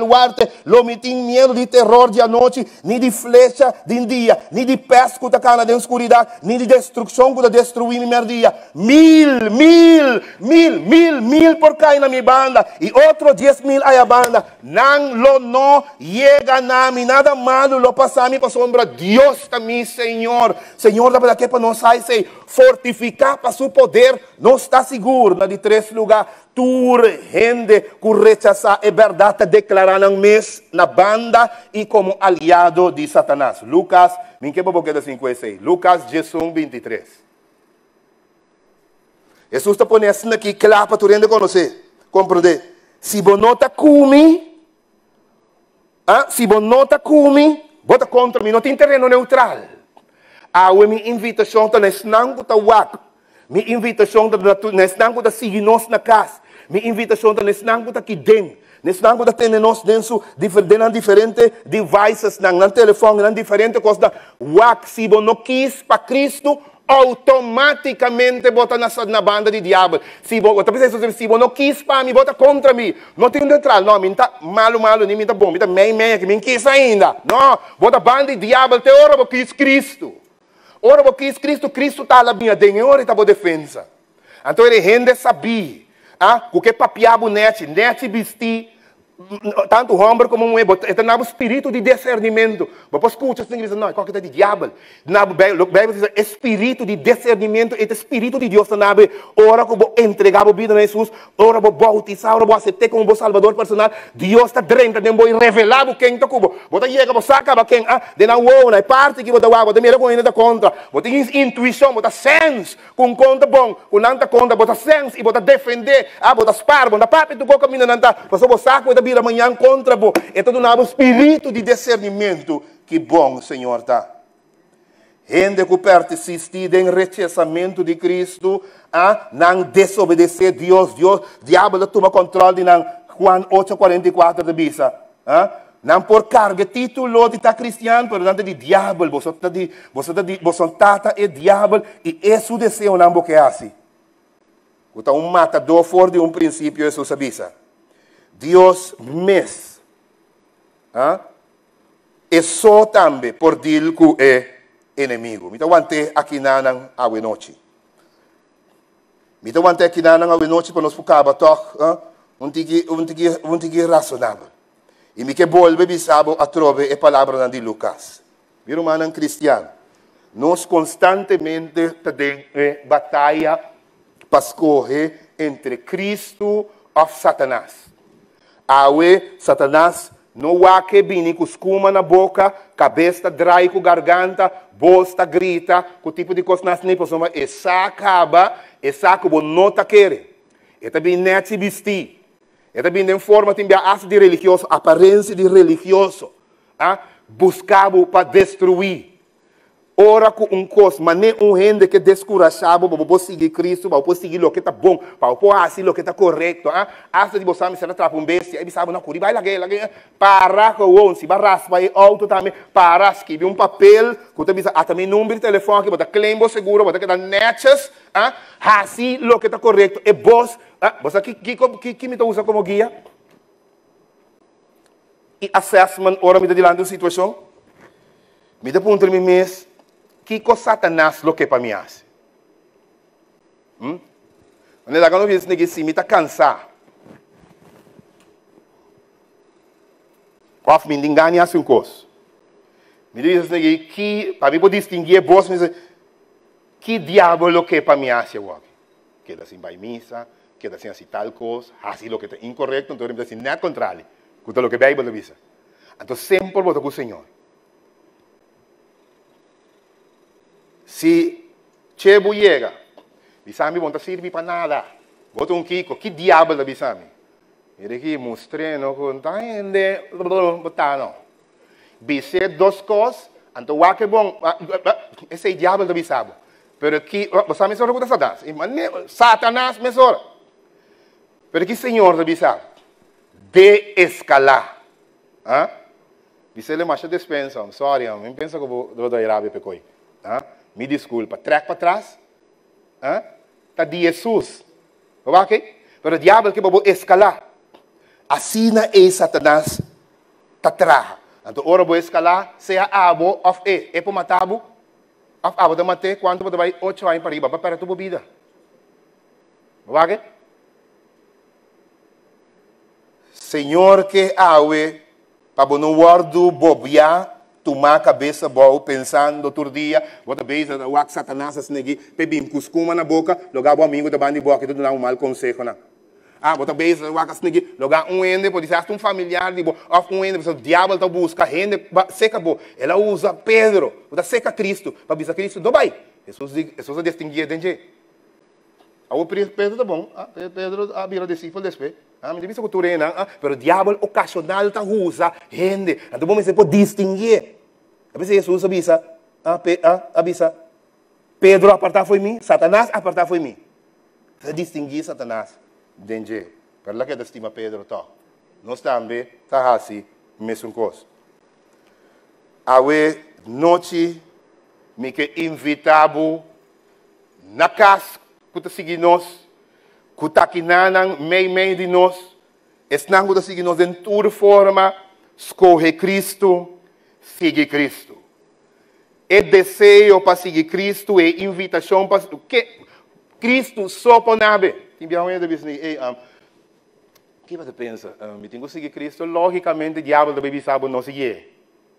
baluarte, lo me tem medo de terror de noite, nem de flecha de dia, nem de pesco da cana de escuridade, nem de destruição que destruir meu dia. Mil, mil, mil, mil, mil por cair na minha banda, e outro dez mil aí a banda. Não lo não chega na mim, nada malo lo passar me para sombra. Deus também, Senhor. Senhor, da verdade que para nós sai, sei, fortificar para seu poder, não está seguro, na de três lugares. Tu gente que rechazar a verdade, declarar na mês, na banda e como aliado de Satanás. Lucas, me que bobo queda cinco e seis. Lucas dezesseis, vinte e três. Jesus está pondo assim aqui, claro, para tu rende conhecer. Compreender? Se você não está comigo, ah, se você não está comigo, bota contra mim, não tem terreno neutral. A minha invitação está nesse nango da wak. Minha invitação está nesse nango da seguir nós na casa. Minha invitação está nesse nango da aqui dentro. Nesse nango da ter nós dentro de diferentes devices, no telefone, na diferente coisa. Wak, se você não quis para Cristo, automaticamente bota na, na banda de diabo. Se você se não quis para mim, bota contra mim. Não tem um neutral, não, me tá malo, malo, nem me tá bom, me tá meio, meio, que me quis ainda. Não, bota banda de diabo, te ora porque quis Cristo. Ora porque quis Cristo, Cristo está lá minha dentro, ora está boa defesa. Então ele rende sabia, ah, porque papiabo net, net vestir, tanto o homem como a mulher, é o espírito de discernimento. Você escuta, você diz, não, qual que é de diabo? Na Bíblia diz, espírito de discernimento, é o espírito de Deus, na hora que você entregar a vida a Jesus, hora que você bautizar, hora que você aceitar como salvador personal, Deus está dentro, de você revelar quem está com você. Você chega, você saca quem, ah, de na uou, na parte que você dá, você mira com ele da contra, você tem intuição, você sense, com conta bom, com nanta conta, você sense, e você defender, ah, você spar, você papi, tu go caminho, nanta, você saca, você vira amanhã contra você. Então, um espírito de discernimento que bom, Senhor, tá. Gente que persiste em rechazamento de Cristo, ah, não desobedecer Deus, Deus, diabo toma controle de Juan oito, quarenta e quatro de bisa, ah, não por carga título de estar cristiano, mas não de diabo, você está de, você está de, você está é diabo e é seu desejo não porque é assim. Então, um matador fora de um princípio, isso sabia. Deus mes, ah, é só também por dir que é inimigo. Então, ante aqui na a noite. Então, ante aqui na a noite para nós focar toque, um tigi, um tigi, um tigi razonável. E me que volve bisabo a trove a palavra de Lucas. Meu irmão cristiano, nós constantemente temos batalha para escolher entre Cristo e Satanás. Awe, Satanás, não há que vir com escuma na boca, cabeça drai com garganta, bosta grita, com tipo de coisa nas nipas, mas essa acaba, essa acaba não tá querendo. E também net se vestir. E também em forma de ato de religioso, aparência de religioso, ah, buscava para destruir. Ora com um coisa, mas nem um gente que descurajava para você seguir Cristo, para você seguir o que está bom, para você seguir o que está correto. Ah, acha de você me ser atrapalhado um bestia, aí sabe não curi, vai lá, lá, para com o onde, vai raspar aí auto também, para escrever um papel, que você bisa, ah também número de telefone que você claim seguro, você quer dar netas, ah, assim o que está correto, e vos, ah, você que que que que me usa como guia? E assessment, ora me dá diante da situação, me dá ponto de mês. Que com Satanás lo que para mim hace? Hum? Quando ele não vê que se me está cansado. Qual me engane assim um coisa? Me diz que para mim poder distinguir voz, me diz que diabo lo que para mim hace o homem? Que assim vai missa, que assim assim tal coisa, assim lo que está incorreto, então ele me diz nada contrário, que lo que a Bíblia diz. Então sempre vou com o Senhor. Se Chebo chega, Bisami não serve para nada. Bota um Kiko, que diabo da Bisami? Ele aqui mostrando, conta, ende, botar não. Bise duas coisas, então o que é bom, esse é o diabo da Bisabo. Pero aqui, você me sora com Satanás. Satanás me sora. Pero aqui, Senhor da Bisabo, de escalar. Ah? Bise ele macha dispensa, sorry, eu penso que eu vou dar irabe para coi. Ah? Me desculpa, track para trás. Está de Jesus. Ok? Pero o diabo que vai escalar. Assim é Satanás tatra. Então, ora vou escalar, seja abo of e. E por matabo, of abo da mate, quanto você vai oito anos para riba, para perto da vida. Vai? Senhor que awe, para não guardo bobia, tomar a cabeça boa, pensando todo dia, outra vez, o que Satanás se negi, pebim cuscuma na boca, logo o amigo da banda boa, que tu dá um mau conselho, não. Ah, outra vez, o que se negi, logo um ende, pode ser um familiar, tipo, um ende, o diabo está buscando, gente, seca boa, ela usa Pedro, usa seca Cristo, para dizer Cristo, não vai. Jesus Jesus distinguia dentro. O Pedro tá bom, ah, Pedro a vira discípulo depois. Ah, mas isso que tu reina, ah, pero o diabo ocasional tá usa gente, então vamos se pode distinguir. A vezes Jesus avisa, ah, pe, ah, avisa, Pedro apartar foi mim, Satanás apartar foi mim. Para distinguir Satanás, dentro. Para lá que estima Pedro tá. Nós também tá assim, mesmo coisa. Awe noite me que invitavo na casa que tá seguindo nós. Kutakinanang may may de nós, estão que seguir nós em toda forma, escolhe Cristo, siga Cristo. É desejo para seguir Cristo, é invitação para que Cristo só para nada. Tem bem de dizer, o que você pensa? Me tenho que seguir Cristo, logicamente o diabo deve saber não seguir.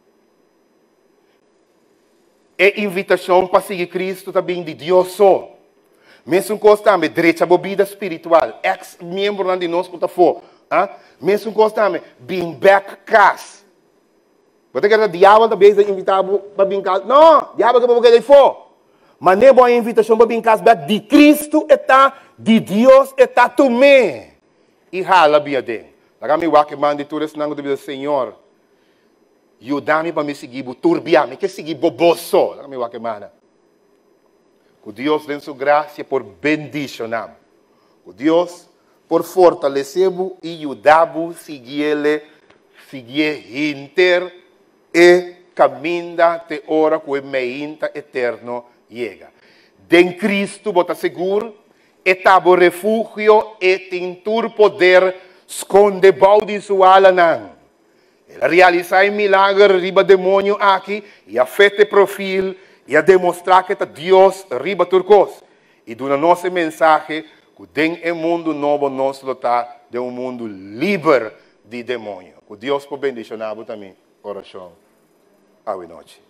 É invitação para seguir Cristo também de Deus só. Mesmo coisa também, direito à bebida espiritual. Ex-membro de nós que está fora. Mesmo coisa também, being back casa. Você quer dizer, diabo também é invitado para vir casa? Não, diabo que vai querer fora. Mas nem boa invitação para vir casa back de Cristo está, de Deus está também. E hala bem dentro. Agora me vai que mande tudo isso, não deve Senhor. Ajuda-me para me seguir, turbiar-me, que seguir boboso. Agora me vai que manda. Que Deus dê sua graça por bendicionar. Que Deus por fortalecer e ajudar a seguir ele, seguir inter e caminhar até a hora que o meinta eterno chega. De Cristo, você seguro, está o refúgio e tem todo poder esconde balde sua alma. Ele realiza um milagre riba demônio aqui e afeta o perfil e a demonstrar que Deus riba turcos. E do nosso mensagem, que tem um mundo novo, nós está de um mundo livre de demônio. Que Deus por bendicionar também. Oração. Ave noite.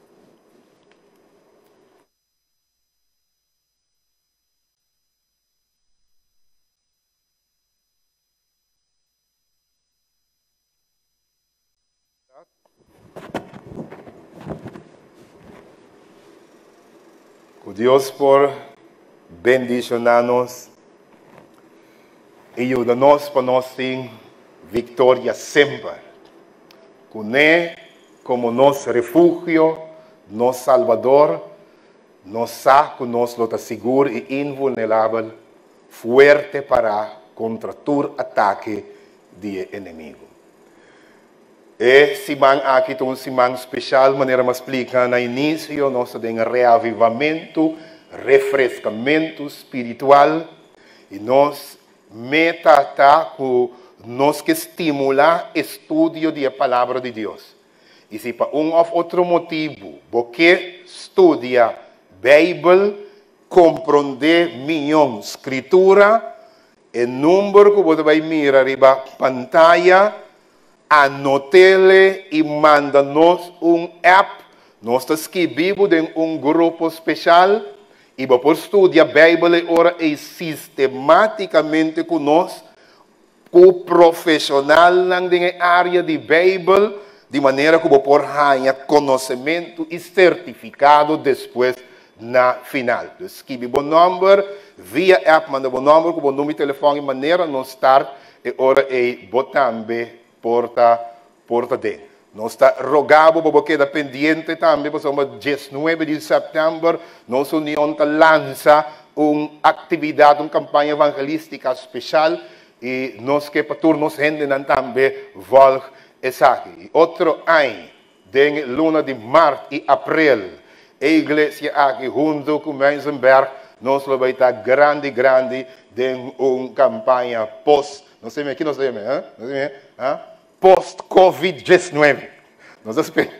Que Deus por bendicionar-nos e ajuda-nos para nós ter vitória sempre. Que nem como nosso refúgio, nosso Salvador, nos saco, nos lota seguro e invulnerável, forte para contra todo ataque do inimigo. E semana aqui tem um semana especial, maneira mais explicar no início, nós temos reavivamento, refrescamento espiritual e nós meta está com nós que estimular estudo da palavra de Deus. E se para um ou outro motivo, porque estudia a Bíblia, compreender melhor a escritura, o número que você vai mirar na pantalla, anotele e manda-nos um app. Nós escrevemos em um grupo especial e vamos estudar a Bíblia ora e sistematicamente conosco, com o profissional na área de Bíblia, de maneira que vamos ganhar conhecimento e certificado depois na final. Escreve o número, via app, manda o número, com o número de telefone, de maneira não estar e ora e também porta porta de. Nós está rogado para que da pendiente também, para o dezenove de setembro, nossa união lança uma atividade, uma campanha evangelística especial e nós que para turnos gente também volta essa aqui. Outro ano, de luna de março e abril, a igreja aqui junto com Menzenberg, nós vai estar grande, grande, de uma campanha post. Não sei aqui, não sei, hein? post-COVID diecinueve. Nós esperamos.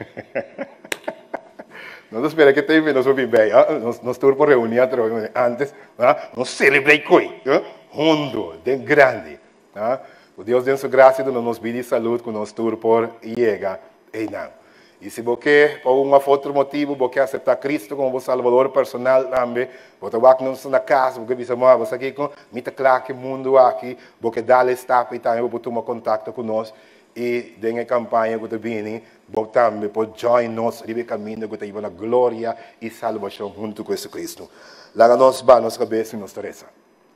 Nós esperamos que tenha nós ouvir bem. Nós nós estamos por reunir antes. Nós celebramos com junto, de grande. O Deus de sua graça e nos pede saúde que nós estamos por chegar. E não. E se você, por um outro motivo, você aceitar Cristo como salvador personal também, você vai na casa, você diz, você aqui com muito claro que o mundo aqui, você dá esse tapa e também você tomar contato conosco. E dentro da campanha que vem, você também pode join nós no caminho que tem na glória e salvação junto com esse Cristo. Lá nós vamos nossa cabeça e nossa reza.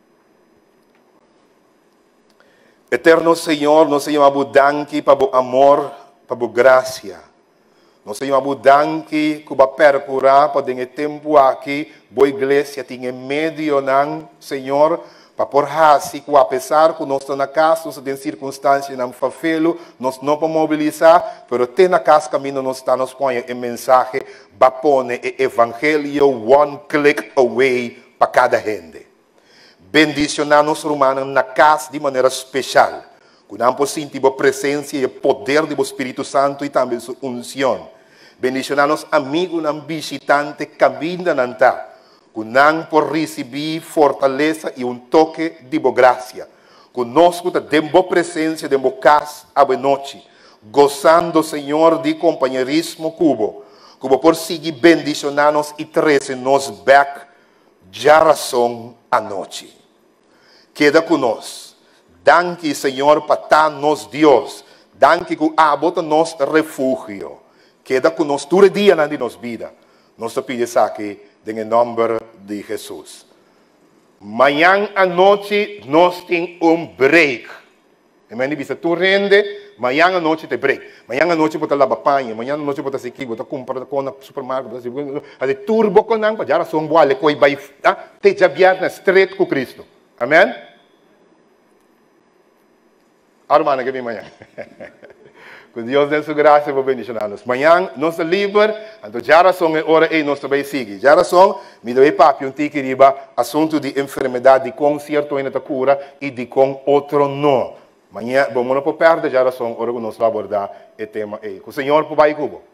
Eterno Senhor, nós Senhor abudanque para o amor, para a graça. Nós Senhor abudanque que vai percurar para o tempo aqui, boa igreja tem meio não, Senhor, para por assim que apesar que nós estamos na casa, nós temos circunstâncias não fafelo, nós não podemos mobilizar, mas tem na casa caminho nós está nos põe a mensagem, para pôr o evangelho one click away para cada gente. Bendicionar nos romanos na casa de maneira especial. Que não podemos sentir a presença e o poder do Espírito Santo e também sua unção. Bendicionar nos amigos e visitantes que caminham na terra. Que não por receber fortaleza e um toque de boa graça. Conosco temos boa presença de boa casa à noite. Gozando, Senhor, de companheirismo cubo. Cubo por seguir bendicionar-nos e trazer-nos back. Já razão à noite. Queda conosco. Danke, Senhor, para nos Deus. Danke que abota nos refúgio. Queda conosco todo dia na nossa vida. Nós te pedimos aqui, em nome de Jesus. Amanhã à noite, nós temos um break. Amém? Bisa tu rende, amanhã à noite tem break. Amanhã à noite você lava panha, amanhã à noite você se equipa, você compra no supermercado, você turbo com não, já são boas, coi vai, te jabiar na street com Cristo. Amém? Armana que vem amanhã. Que Deus dê sua graça e vou bendicionar-nos. Amanhã, nós estamos livres, então já são hora e nós também seguimos. Já são, me deu papi um tique riba, assunto de enfermidade com certo ainda cura e de com outro não. Amanhã, vamos não perder, já são hora que nós vamos abordar o tema aí. Que o Senhor vai cubo.